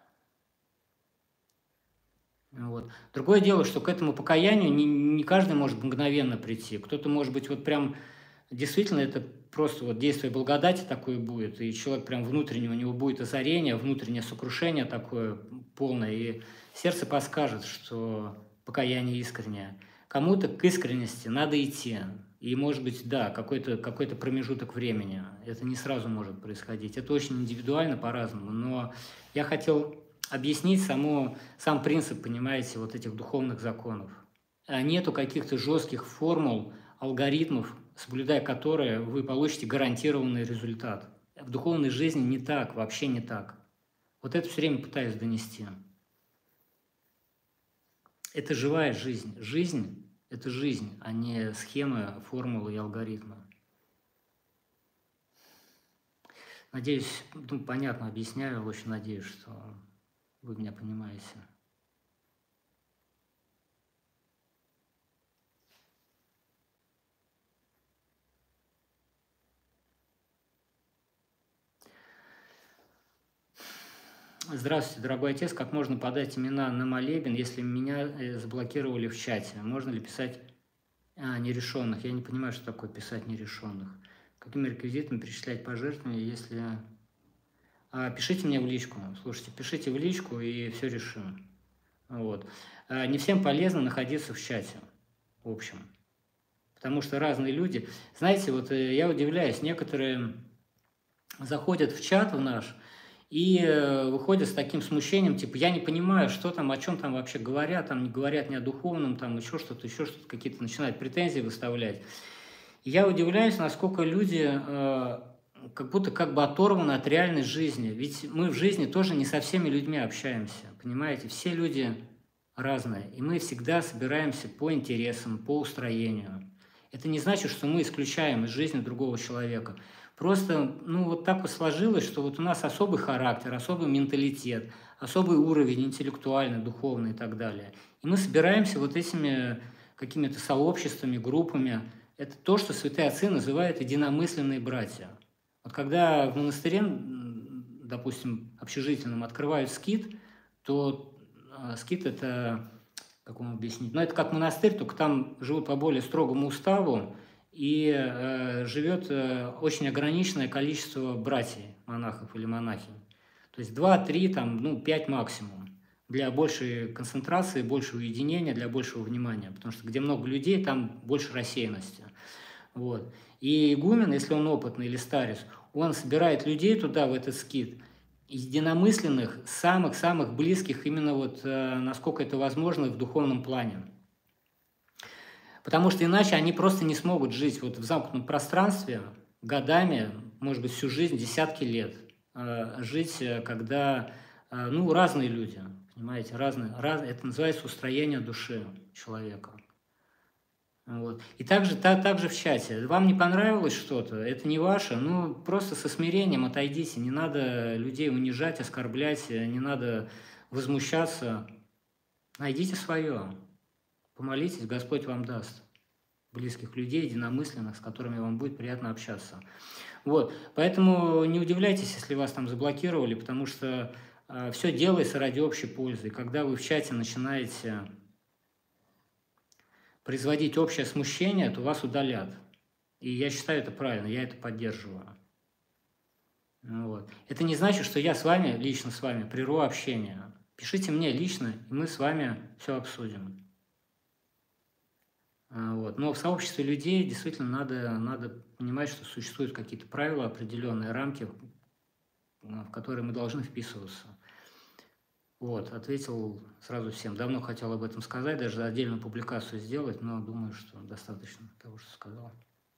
Вот. Другое дело, что к этому покаянию не, не каждый может мгновенно прийти. Кто-то, может быть, вот прям действительно это просто вот действие благодати такое будет, и человек прям внутренне, у него будет озарение, внутреннее сокрушение такое полное, и сердце подскажет, что покаяние искреннее. Кому-то к искренности надо идти. И, может быть, да, какой-то какой-то промежуток времени. Это не сразу может происходить. Это очень индивидуально, по-разному. Но я хотел объяснить само, сам принцип, понимаете, вот этих духовных законов. Нету каких-то жестких формул, алгоритмов, соблюдая которые вы получите гарантированный результат. В духовной жизни не так, вообще не так. Вот это все время пытаюсь донести. Это живая жизнь. Жизнь – это жизнь, а не схемы, формулы и алгоритмы. Надеюсь, ну, понятно объясняю, очень надеюсь, что вы меня понимаете. Здравствуйте, дорогой отец. Как можно подать имена на молебен, если меня заблокировали в чате? Можно ли писать а, нерешенных? Я не понимаю, что такое писать нерешенных. Какими реквизитами перечислять пожертвования, если... А, пишите мне в личку. Слушайте, пишите в личку, и все решим. Вот. А, не всем полезно находиться в чате, в общем. Потому что разные люди... Знаете, вот я удивляюсь, некоторые заходят в чат в наш и выходят с таким смущением, типа, я не понимаю, что там, о чем там вообще говорят, там не говорят ни о духовном, там еще что-то, еще что-то, какие-то начинают претензии выставлять. И я удивляюсь, насколько люди э, как будто как бы оторваны от реальной жизни. Ведь мы в жизни тоже не со всеми людьми общаемся, понимаете? Все люди разные, и мы всегда собираемся по интересам, по устроению. Это не значит, что мы исключаем из жизни другого человека. Просто, ну, вот так вот сложилось, что вот у нас особый характер, особый менталитет, особый уровень интеллектуальный, духовный и так далее. И мы собираемся вот этими какими-то сообществами, группами. Это то, что святые отцы называют единомысленные братья. Вот когда в монастыре, допустим, общежительном открывают скит, то скит – это, как вам объяснить, ну, это как монастырь, только там живут по более строгому уставу, и э, живет э, очень ограниченное количество братьев, монахов или монахинь. То есть два-три, там, ну, пять максимум. Для большей концентрации, большего уединения, для большего внимания. Потому что где много людей, там больше рассеянности. Вот. И игумен, если он опытный или старец, он собирает людей туда, в этот скит, единомысленных, самых-самых близких, именно вот э, насколько это возможно в духовном плане. Потому что иначе они просто не смогут жить вот в замкнутом пространстве годами, может быть, всю жизнь, десятки лет. Э, жить, э, когда, э, ну, разные люди, понимаете, разные, раз, это называется устроение души человека. Вот. И также, та, также в чате. Вам не понравилось что-то, это не ваше, ну, просто со смирением отойдите. Не надо людей унижать, оскорблять, не надо возмущаться. Найдите свое. Помолитесь, Господь вам даст близких людей, единомысленных, с которыми вам будет приятно общаться. Вот. Поэтому не удивляйтесь, если вас там заблокировали, потому что э, все делается ради общей пользы. И когда вы в чате начинаете производить общее смущение, то вас удалят. И я считаю это правильно, я это поддерживаю. Вот. Это не значит, что я с вами, лично с вами, прерву общение. Пишите мне лично, и мы с вами все обсудим. Вот. Но в сообществе людей действительно надо, надо понимать, что существуют какие-то правила, определенные рамки, в которые мы должны вписываться. Вот, ответил сразу всем. Давно хотел об этом сказать, даже отдельную публикацию сделать, но думаю, что достаточно того, что сказал.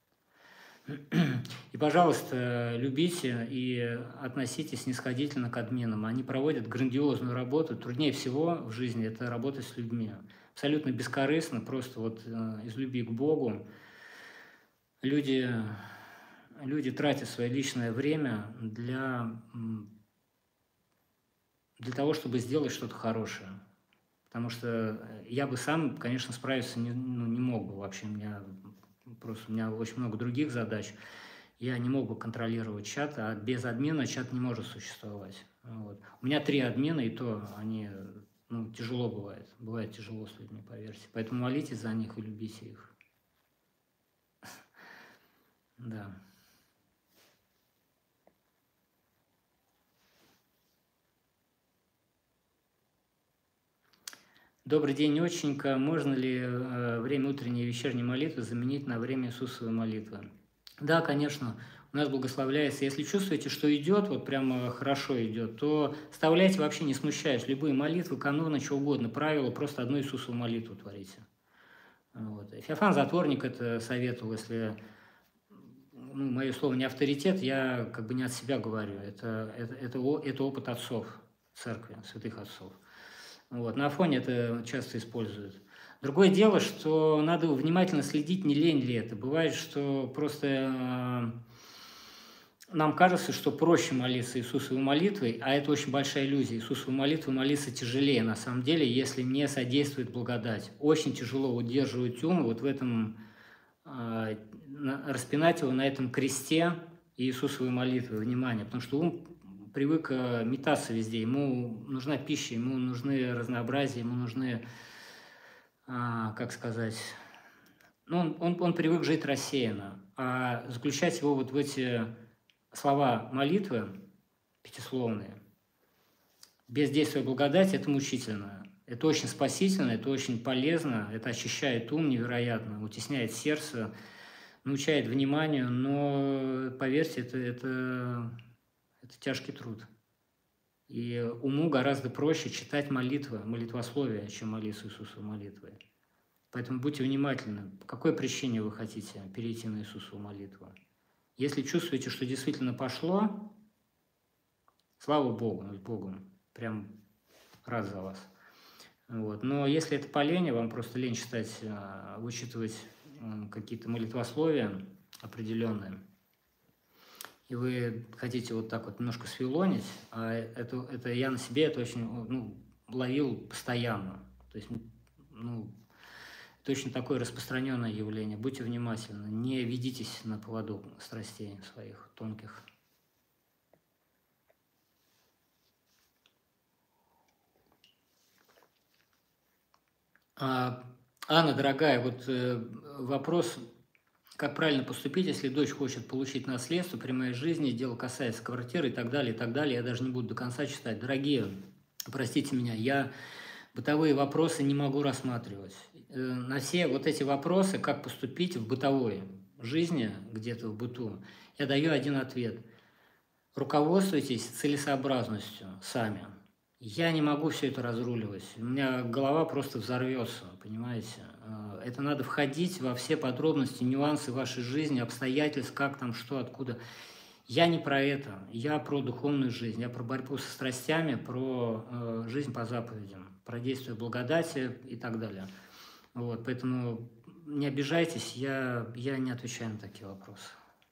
И, пожалуйста, любите и относитесь снисходительно к админам. Они проводят грандиозную работу. Труднее всего в жизни это работать с людьми. Абсолютно бескорыстно, просто вот из любви к Богу. Люди, люди тратят свое личное время для... для того, чтобы сделать что-то хорошее. Потому что я бы сам, конечно, справиться не, ну, не мог бы вообще. У меня, просто, у меня очень много других задач. Я не мог бы контролировать чат, а без админа чат не может существовать. Вот. У меня три админа, и то они, ну, тяжело бывает. Бывает тяжело с людьми, поверьте. Поэтому молитесь за них и любите их. Да. Добрый день, Оченька. Можно ли э, время утренней и вечерней молитвы заменить на время Иисусовой молитвы? Да, конечно. У нас благословляется. Если чувствуете, что идет, вот прямо хорошо идет, то вставляйте, вообще не смущаясь. Любые молитвы, каноны, что угодно, правила, просто одну Иисусову молитву творите. Вот. Феофан Затворник это советовал, если... Ну, мое слово не авторитет, я как бы не от себя говорю. Это, это, это, это опыт отцов церкви, святых отцов. Вот, на Афоне это часто используют. Другое дело, что надо внимательно следить, не лень ли это. Бывает, что просто э, нам кажется, что проще молиться Иисусовой молитвой, а это очень большая иллюзия. Иисусовой молитвой молиться тяжелее, на самом деле, если не содействует благодать. Очень тяжело удерживать ум вот в этом, э, распинать его на этом кресте Иисусовой молитвы, внимание, потому что ум привык метаться везде, ему нужна пища, ему нужны разнообразия, ему нужны, а, как сказать, ну, он, он, он привык жить рассеянно, а заключать его вот в эти слова молитвы пятисловные, без действия благодати, это мучительно. Это очень спасительно, это очень полезно, это очищает ум невероятно, утесняет сердце, научает вниманию, но, поверьте, это... это Это тяжкий труд. И уму гораздо проще читать молитвы, молитвословие, чем молиться Иисусовой молитвой. Поэтому будьте внимательны, по какой причине вы хотите перейти на Иисусову молитву. Если чувствуете, что действительно пошло, слава Богу, Богу, прям рад за вас. Вот. Но если это по лени, вам просто лень читать, вычитывать какие-то молитвословия определенные, и вы хотите вот так вот немножко свилонить, а это, это я на себе это очень, ну, ловил постоянно. То есть, ну, это очень такое распространенное явление. Будьте внимательны, не ведитесь на поводу страстей своих тонких. А, Анна, дорогая, вот э, вопрос... Как правильно поступить, если дочь хочет получить наследство при моей жизни, дело касается квартиры и так далее, и так далее. Я даже не буду до конца читать. Дорогие, простите меня, я бытовые вопросы не могу рассматривать. На все вот эти вопросы, как поступить в бытовой жизни, где-то в быту, я даю один ответ. руководствуйтесь целесообразностью сами. Я не могу все это разруливать. У меня голова просто взорвется, понимаете? Э, Это надо входить во все подробности, нюансы вашей жизни, обстоятельств, как там, что, откуда. Я не про это. Я про духовную жизнь, я про борьбу со страстями, про э, жизнь по заповедям, про действие благодати и так далее. Вот, поэтому не обижайтесь, я, я не отвечаю на такие вопросы.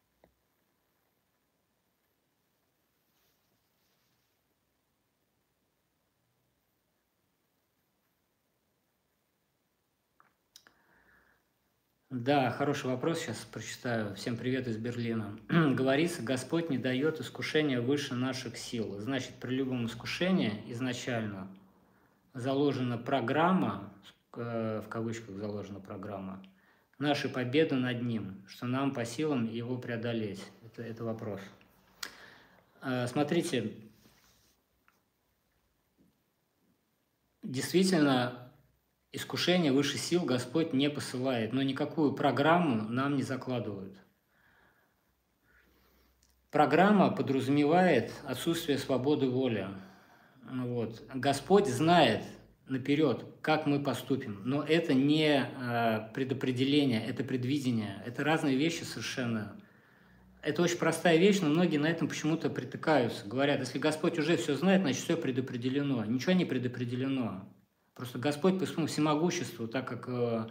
Да, хороший вопрос, сейчас прочитаю. Всем привет из Берлина. Говорится, Господь не дает искушения выше наших сил. Значит, при любом искушении изначально заложена программа, э, в кавычках заложена программа, нашей победы над ним, что нам по силам его преодолеть. Это, это вопрос. Э, Смотрите, действительно, искушение выше сил Господь не посылает, но никакую программу нам не закладывают. Программа подразумевает отсутствие свободы воли. Вот. Господь знает наперед, как мы поступим, но это не э, предопределение, это предвидение, это разные вещи совершенно. Это очень простая вещь, но многие на этом почему-то притыкаются. Говорят, если Господь уже все знает, значит все предопределено. Ничего не предопределено. Просто Господь по своему всемогуществу, так как э,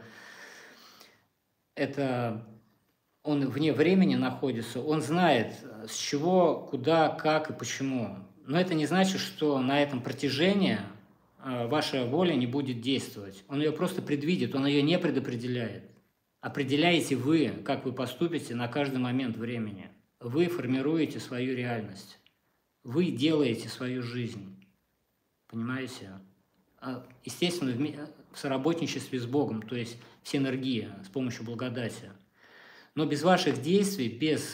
это Он вне времени находится, Он знает, с чего, куда, как и почему. Но это не значит, что на этом протяжении э, ваша воля не будет действовать. Он ее просто предвидит, Он ее не предопределяет. Определяете вы, как вы поступите на каждый момент времени. Вы формируете свою реальность. Вы делаете свою жизнь. Понимаете? Естественно, в соработничестве с Богом, то есть в синергии, с помощью благодати. Но без ваших действий, без,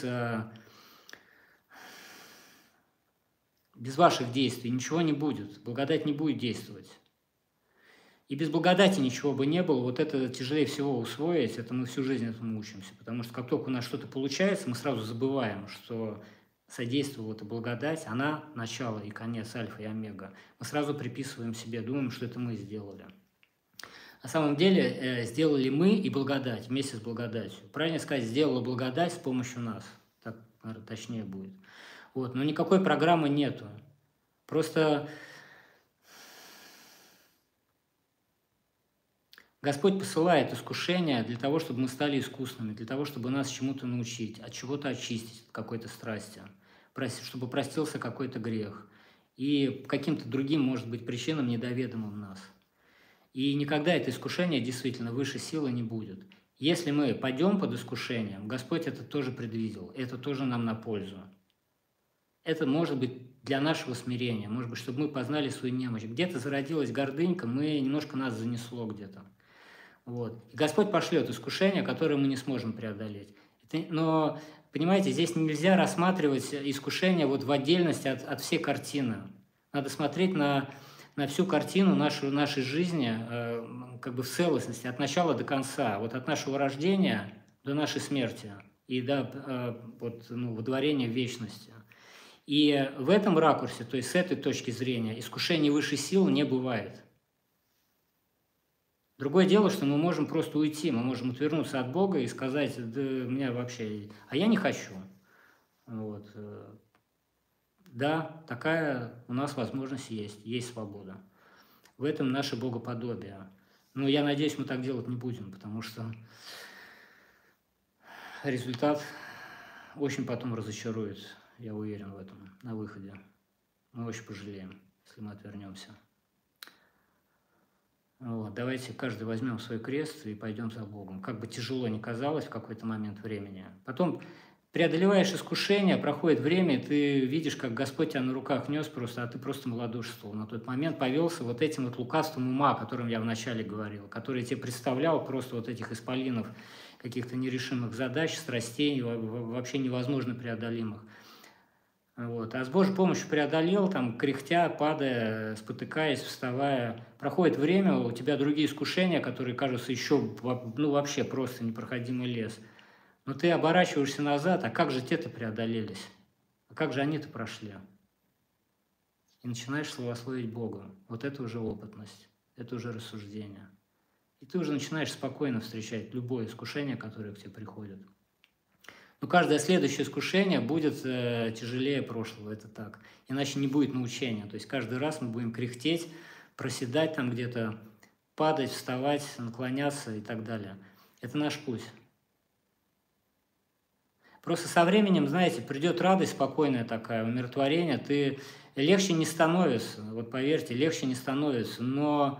без ваших действий ничего не будет. Благодать не будет действовать. И без благодати ничего бы не было. Вот это тяжелее всего усвоить, это мы всю жизнь этому учимся. Потому что как только у нас что-то получается, мы сразу забываем, что содействовала эта благодать, она начало и конец, альфа и омега. Мы сразу приписываем себе, думаем, что это мы сделали. На самом деле сделали мы и благодать, вместе с благодатью. Правильно сказать, сделала благодать с помощью нас. Так, наверное, точнее будет. Вот. Но никакой программы нету. Просто Господь посылает искушения для того, чтобы мы стали искусными, для того, чтобы нас чему-то научить, от чего-то очистить, от какой-то страсти, чтобы простился какой-то грех и каким-то другим, может быть, причинам, недоведомым нас. И никогда это искушение действительно выше силы не будет. Если мы пойдем под искушением, Господь это тоже предвидел, это тоже нам на пользу. Это может быть для нашего смирения, может быть, чтобы мы познали свою немощь. Где-то зародилась гордынька, мы немножко нас занесло где-то. Вот. И Господь пошлет искушение, которое мы не сможем преодолеть. Это, но, понимаете, здесь нельзя рассматривать искушение вот в отдельности от, от всей картины. Надо смотреть на, на всю картину нашу, нашей жизни э, как бы в целостности, от начала до конца, вот от нашего рождения до нашей смерти и до э, вот, ну, водворения в вечности. И в этом ракурсе, то есть с этой точки зрения, искушений выше сил не бывает. Другое дело, что мы можем просто уйти, мы можем отвернуться от Бога и сказать, да меня вообще, а я не хочу. Вот. Да, такая у нас возможность есть, есть свобода. В этом наше богоподобие. Но я надеюсь, мы так делать не будем, потому что результат очень потом разочарует, я уверен в этом, на выходе. Мы очень пожалеем, если мы отвернемся. Вот, давайте каждый возьмем свой крест и пойдем за Богом. Как бы тяжело ни казалось в какой-то момент времени. Потом преодолеваешь искушение, проходит время, и ты видишь, как Господь тебя на руках нес просто, а ты просто малодушествовал. На тот момент повелся вот этим вот лукавством ума, о котором я вначале говорил, который тебе представлял просто вот этих исполинов, каких-то нерешимых задач, страстей, вообще невозможно преодолимых. Вот. А с Божьей помощью преодолел, там, кряхтя, падая, спотыкаясь, вставая. Проходит время, у тебя другие искушения, которые кажутся еще, ну, вообще просто непроходимый лес. Но ты оборачиваешься назад, а как же те-то преодолелись? как же они-то прошли? И начинаешь славословить Бога. Вот это уже опытность, это уже рассуждение. И ты уже начинаешь спокойно встречать любое искушение, которое к тебе приходит. Но каждое следующее искушение будет э, тяжелее прошлого, это так. Иначе не будет научения. То есть каждый раз мы будем кряхтеть, проседать там где-то, падать, вставать, наклоняться и так далее. Это наш путь. Просто со временем, знаете, придет радость спокойная такая, умиротворение, ты легче не становится, вот поверьте, легче не становится, но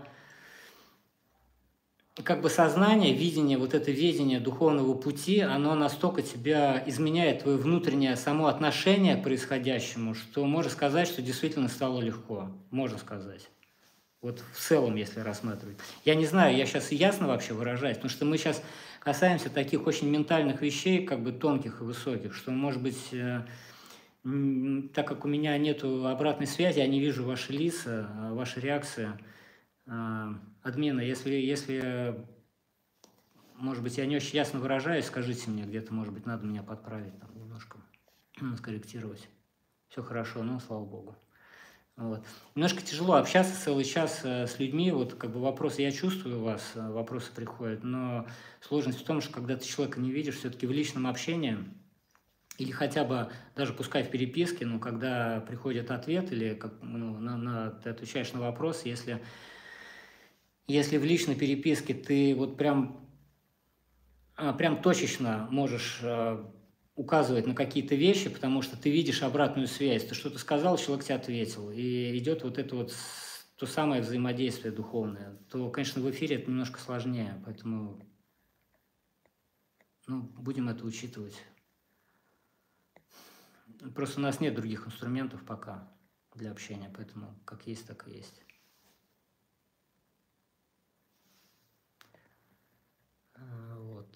как бы сознание, видение, вот это видение духовного пути, оно настолько тебя изменяет, твое внутреннее само отношение к происходящему, что можно сказать, что действительно стало легко, можно сказать. Вот в целом, если рассматривать. Я не знаю, я сейчас ясно вообще выражаюсь, потому что мы сейчас касаемся таких очень ментальных вещей, как бы тонких и высоких, что, может быть, э, м, так как у меня нет обратной связи, я не вижу ваши лица, э, ваши реакции. Э, админы, если, если, может быть, я не очень ясно выражаюсь, скажите мне, где-то, может быть, надо меня подправить, там, немножко скорректировать. Все хорошо, ну, слава богу. Вот. Немножко тяжело общаться целый час э, с людьми, вот как бы вопросы, я чувствую вас, э, вопросы приходят, но сложность в том, что когда ты человека не видишь, все-таки в личном общении, или хотя бы даже пускай в переписке, но когда приходит ответ, или как, ну, на, на, ты отвечаешь на вопрос, если, если в личной переписке ты вот прям, а, прям точечно можешь а, указывать на какие-то вещи, потому что ты видишь обратную связь. Ты что-то сказал, человек тебе ответил. И идет вот это вот то самое взаимодействие духовное. То, конечно, в эфире это немножко сложнее, поэтому ну, будем это учитывать. Просто у нас нет других инструментов пока для общения, поэтому как есть, так и есть. Вот.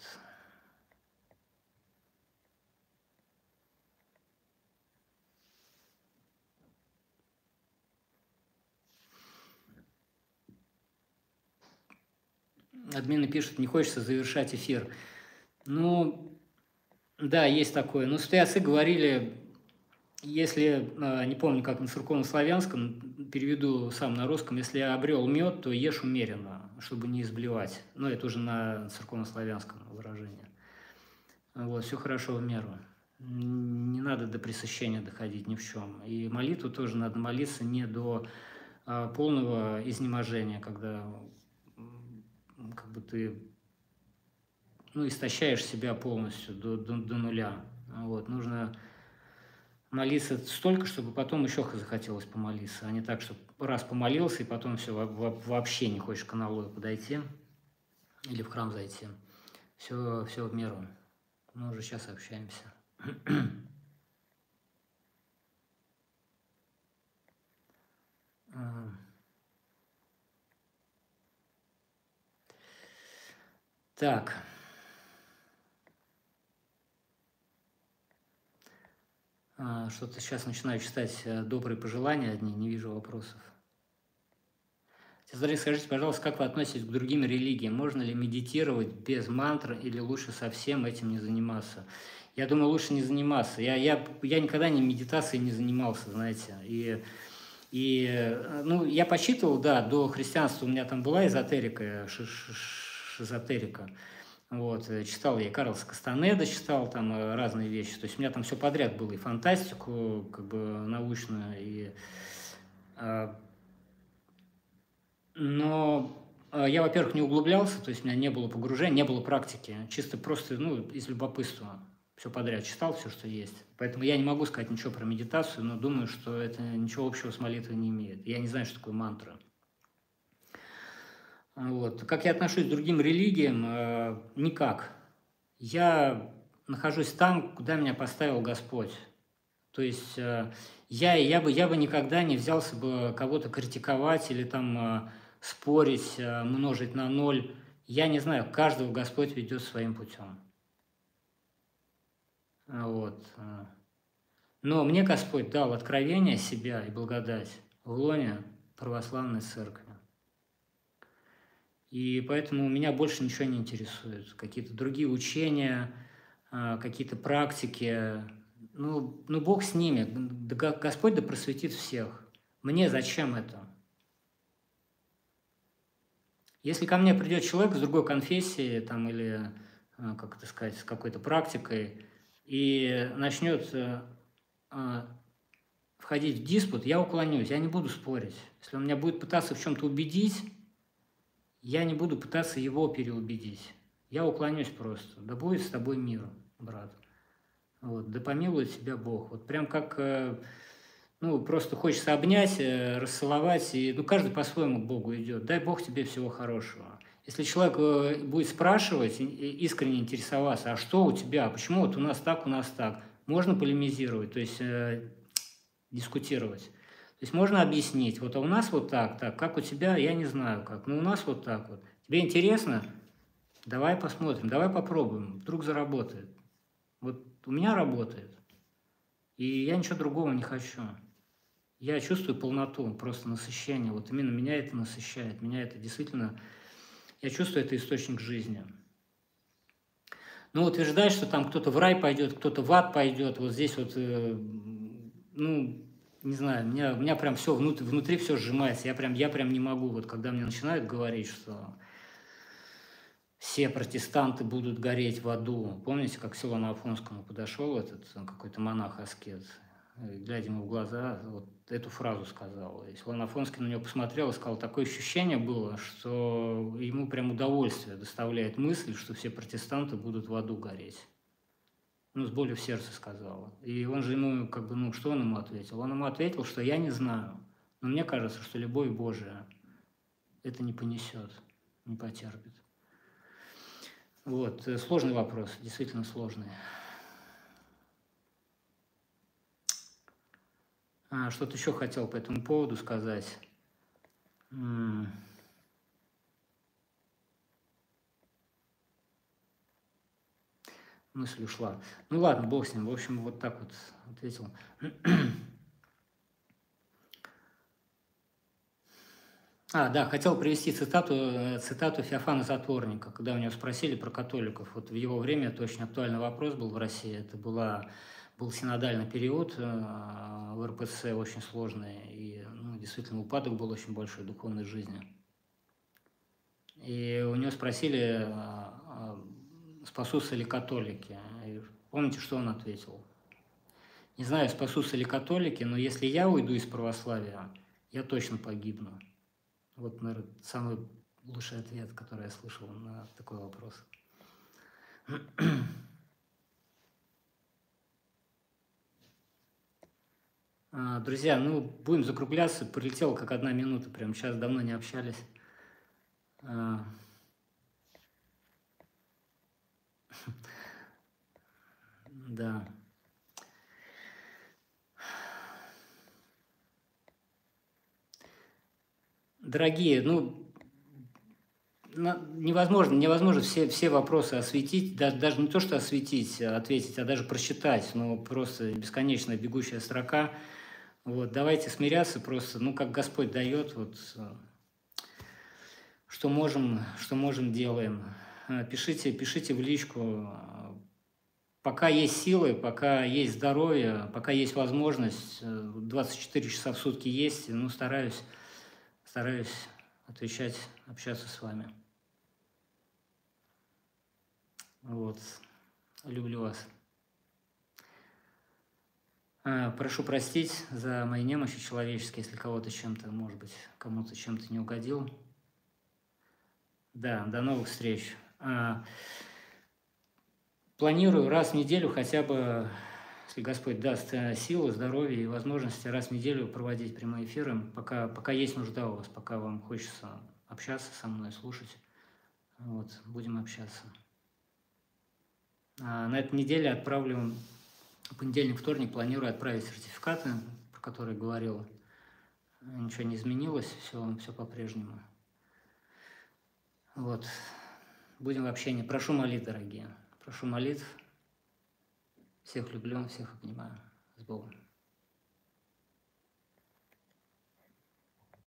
Админы пишут, не хочется завершать эфир. Ну, да, есть такое. Ну, святые отцы говорили, если, не помню, как на церковно-славянском, переведу сам на русском, если обрел мед, то ешь умеренно, чтобы не изблевать. Ну, это уже на церковно-славянском выражение. Вот, все хорошо в меру. Не надо до пресыщения доходить ни в чем. И молитву тоже надо молиться не до а, полного изнеможения, когда как бы ты ну, истощаешь себя полностью до, до, до нуля. Вот, нужно молиться столько, чтобы потом еще захотелось помолиться, а не так, чтобы раз помолился, и потом все, вообще не хочешь к аналою подойти или в храм зайти. Все, все в меру. Мы уже сейчас общаемся. Так. Что-то сейчас начинаю читать добрые пожелания одни, не вижу вопросов. Здравствуйте, скажите, пожалуйста, как вы относитесь к другим религиям? Можно ли медитировать без мантр или лучше совсем этим не заниматься? Я думаю, лучше не заниматься. Я, я, я никогда не медитацией не занимался, знаете. И, и ну, я посчитывал, да, до христианства у меня там была эзотерика, шизотерика. Вот, читал я Карлоса Кастанеда, читал там разные вещи. То есть у меня там все подряд было, и фантастику, как бы научную, и... Но я, во-первых, не углублялся, то есть у меня не было погружения, не было практики, чисто просто, ну, из любопытства все подряд читал, все, что есть. Поэтому я не могу сказать ничего про медитацию, но думаю, что это ничего общего с молитвой не имеет. Я не знаю, что такое мантра. Вот. Как я отношусь к другим религиям? Никак. Я нахожусь там, куда меня поставил Господь. То есть я, я, бы, я бы никогда не взялся бы кого-то критиковать или там спорить, множить на ноль. Я не знаю, каждого Господь ведет своим путем. Вот. Но мне Господь дал откровение себя и благодать в лоне православной церкви. И поэтому меня больше ничего не интересует. Какие-то другие учения, какие-то практики. ну, ну, Бог с ними, да Га- Господь да просветит всех. Мне зачем это? Если ко мне придет человек с другой конфессии там, или, э, как это сказать, с какой-то практикой, и начнет э, э, входить в диспут, я уклонюсь, я не буду спорить. Если он меня будет пытаться в чем-то убедить, я не буду пытаться его переубедить. Я уклонюсь просто. Да будет с тобой мир, брат. Вот, да помилует тебя Бог. Вот прям как, э, ну, просто хочется обнять, э, расцеловать, и, ну, каждый по-своему к Богу идет. Дай Бог тебе всего хорошего. Если человек э, будет спрашивать, и- и искренне интересоваться, а что у тебя, почему вот у нас так, у нас так, можно полемизировать, то есть э, дискутировать. То есть можно объяснить, вот а у нас вот так, так, как у тебя, я не знаю как, но у нас вот так вот. Тебе интересно? Давай посмотрим, давай попробуем, вдруг заработает. Вот у меня работает, и я ничего другого не хочу. Я чувствую полноту, просто насыщение. Вот именно меня это насыщает, меня это действительно, я чувствую, это источник жизни. Ну, утверждать, что там кто-то в рай пойдет, кто-то в ад пойдет, вот здесь вот, э, ну, не знаю, у меня, у меня прям все внутри, внутри все сжимается, я прям, я прям не могу, вот когда мне начинают говорить, что все протестанты будут гореть в аду. Помните, как к Силуану Афонскому подошел этот э, какой-то монах-аскет, э, глядя ему в глаза, вот эту фразу сказал. И Силуан Афонский на него посмотрел и сказал, такое ощущение было, что ему прям удовольствие доставляет мысль, что все протестанты будут в аду гореть. Ну, с болью в сердце сказал. И он же ему, как бы, ну, что он ему ответил? Он ему ответил, что я не знаю, но мне кажется, что любовь Божия это не понесет, не потерпит. Вот, э, сложный вопрос, действительно сложный. А, что-то еще хотел по этому поводу сказать. М, Мысль ушла. Ну ладно, бог с ним. В общем, вот так вот ответил. А, да, хотел привести цитату, э, цитату Феофана Затворника, когда у него спросили про католиков. Вот в его время это очень актуальный вопрос был в России. Это была, был синодальный период э, в эр пэ цэ, очень сложный. И ну, действительно упадок был очень большой духовной жизни. И у него спросили, а, а, спасутся ли католики. И помните, что он ответил? Не знаю, спасутся ли католики, но если я уйду из православия, я точно погибну. Вот, наверное, самый лучший ответ, который я слышал на такой вопрос. А, Друзья, ну, будем закругляться. Прилетело как одна минута, прям сейчас давно не общались. А, Да. Дорогие, ну, на- невозможно, невозможно все, все вопросы осветить, даже, даже не то, что осветить, а ответить, а даже просчитать, ну, просто бесконечная бегущая строка. Вот, давайте смиряться просто, ну, как Господь дает, вот, э, что можем, что можем, делаем. Э, Пишите, пишите в личку, э, пока есть силы, пока есть здоровье, пока есть возможность, э, двадцать четыре часа в сутки есть, ну, стараюсь, стараюсь отвечать, общаться с вами. Вот, люблю вас. А, Прошу простить за мои немощи человеческие, если кого-то чем-то, может быть, кому-то чем-то не угодил. Да, до новых встреч. А, Планирую раз в неделю хотя бы, если Господь даст э, силу, здоровье и возможности, раз в неделю проводить прямые эфиры, пока, пока есть нужда у вас, пока вам хочется общаться со мной, слушать. Вот, будем общаться. А на этой неделе отправлю, в понедельник, вторник планирую отправить сертификаты, про которые говорил. Ничего не изменилось, все, все по-прежнему. Вот. Будем в общении. Прошу молитв, дорогие. Прошу молитв. Всех люблю, всех обнимаю. С Богом.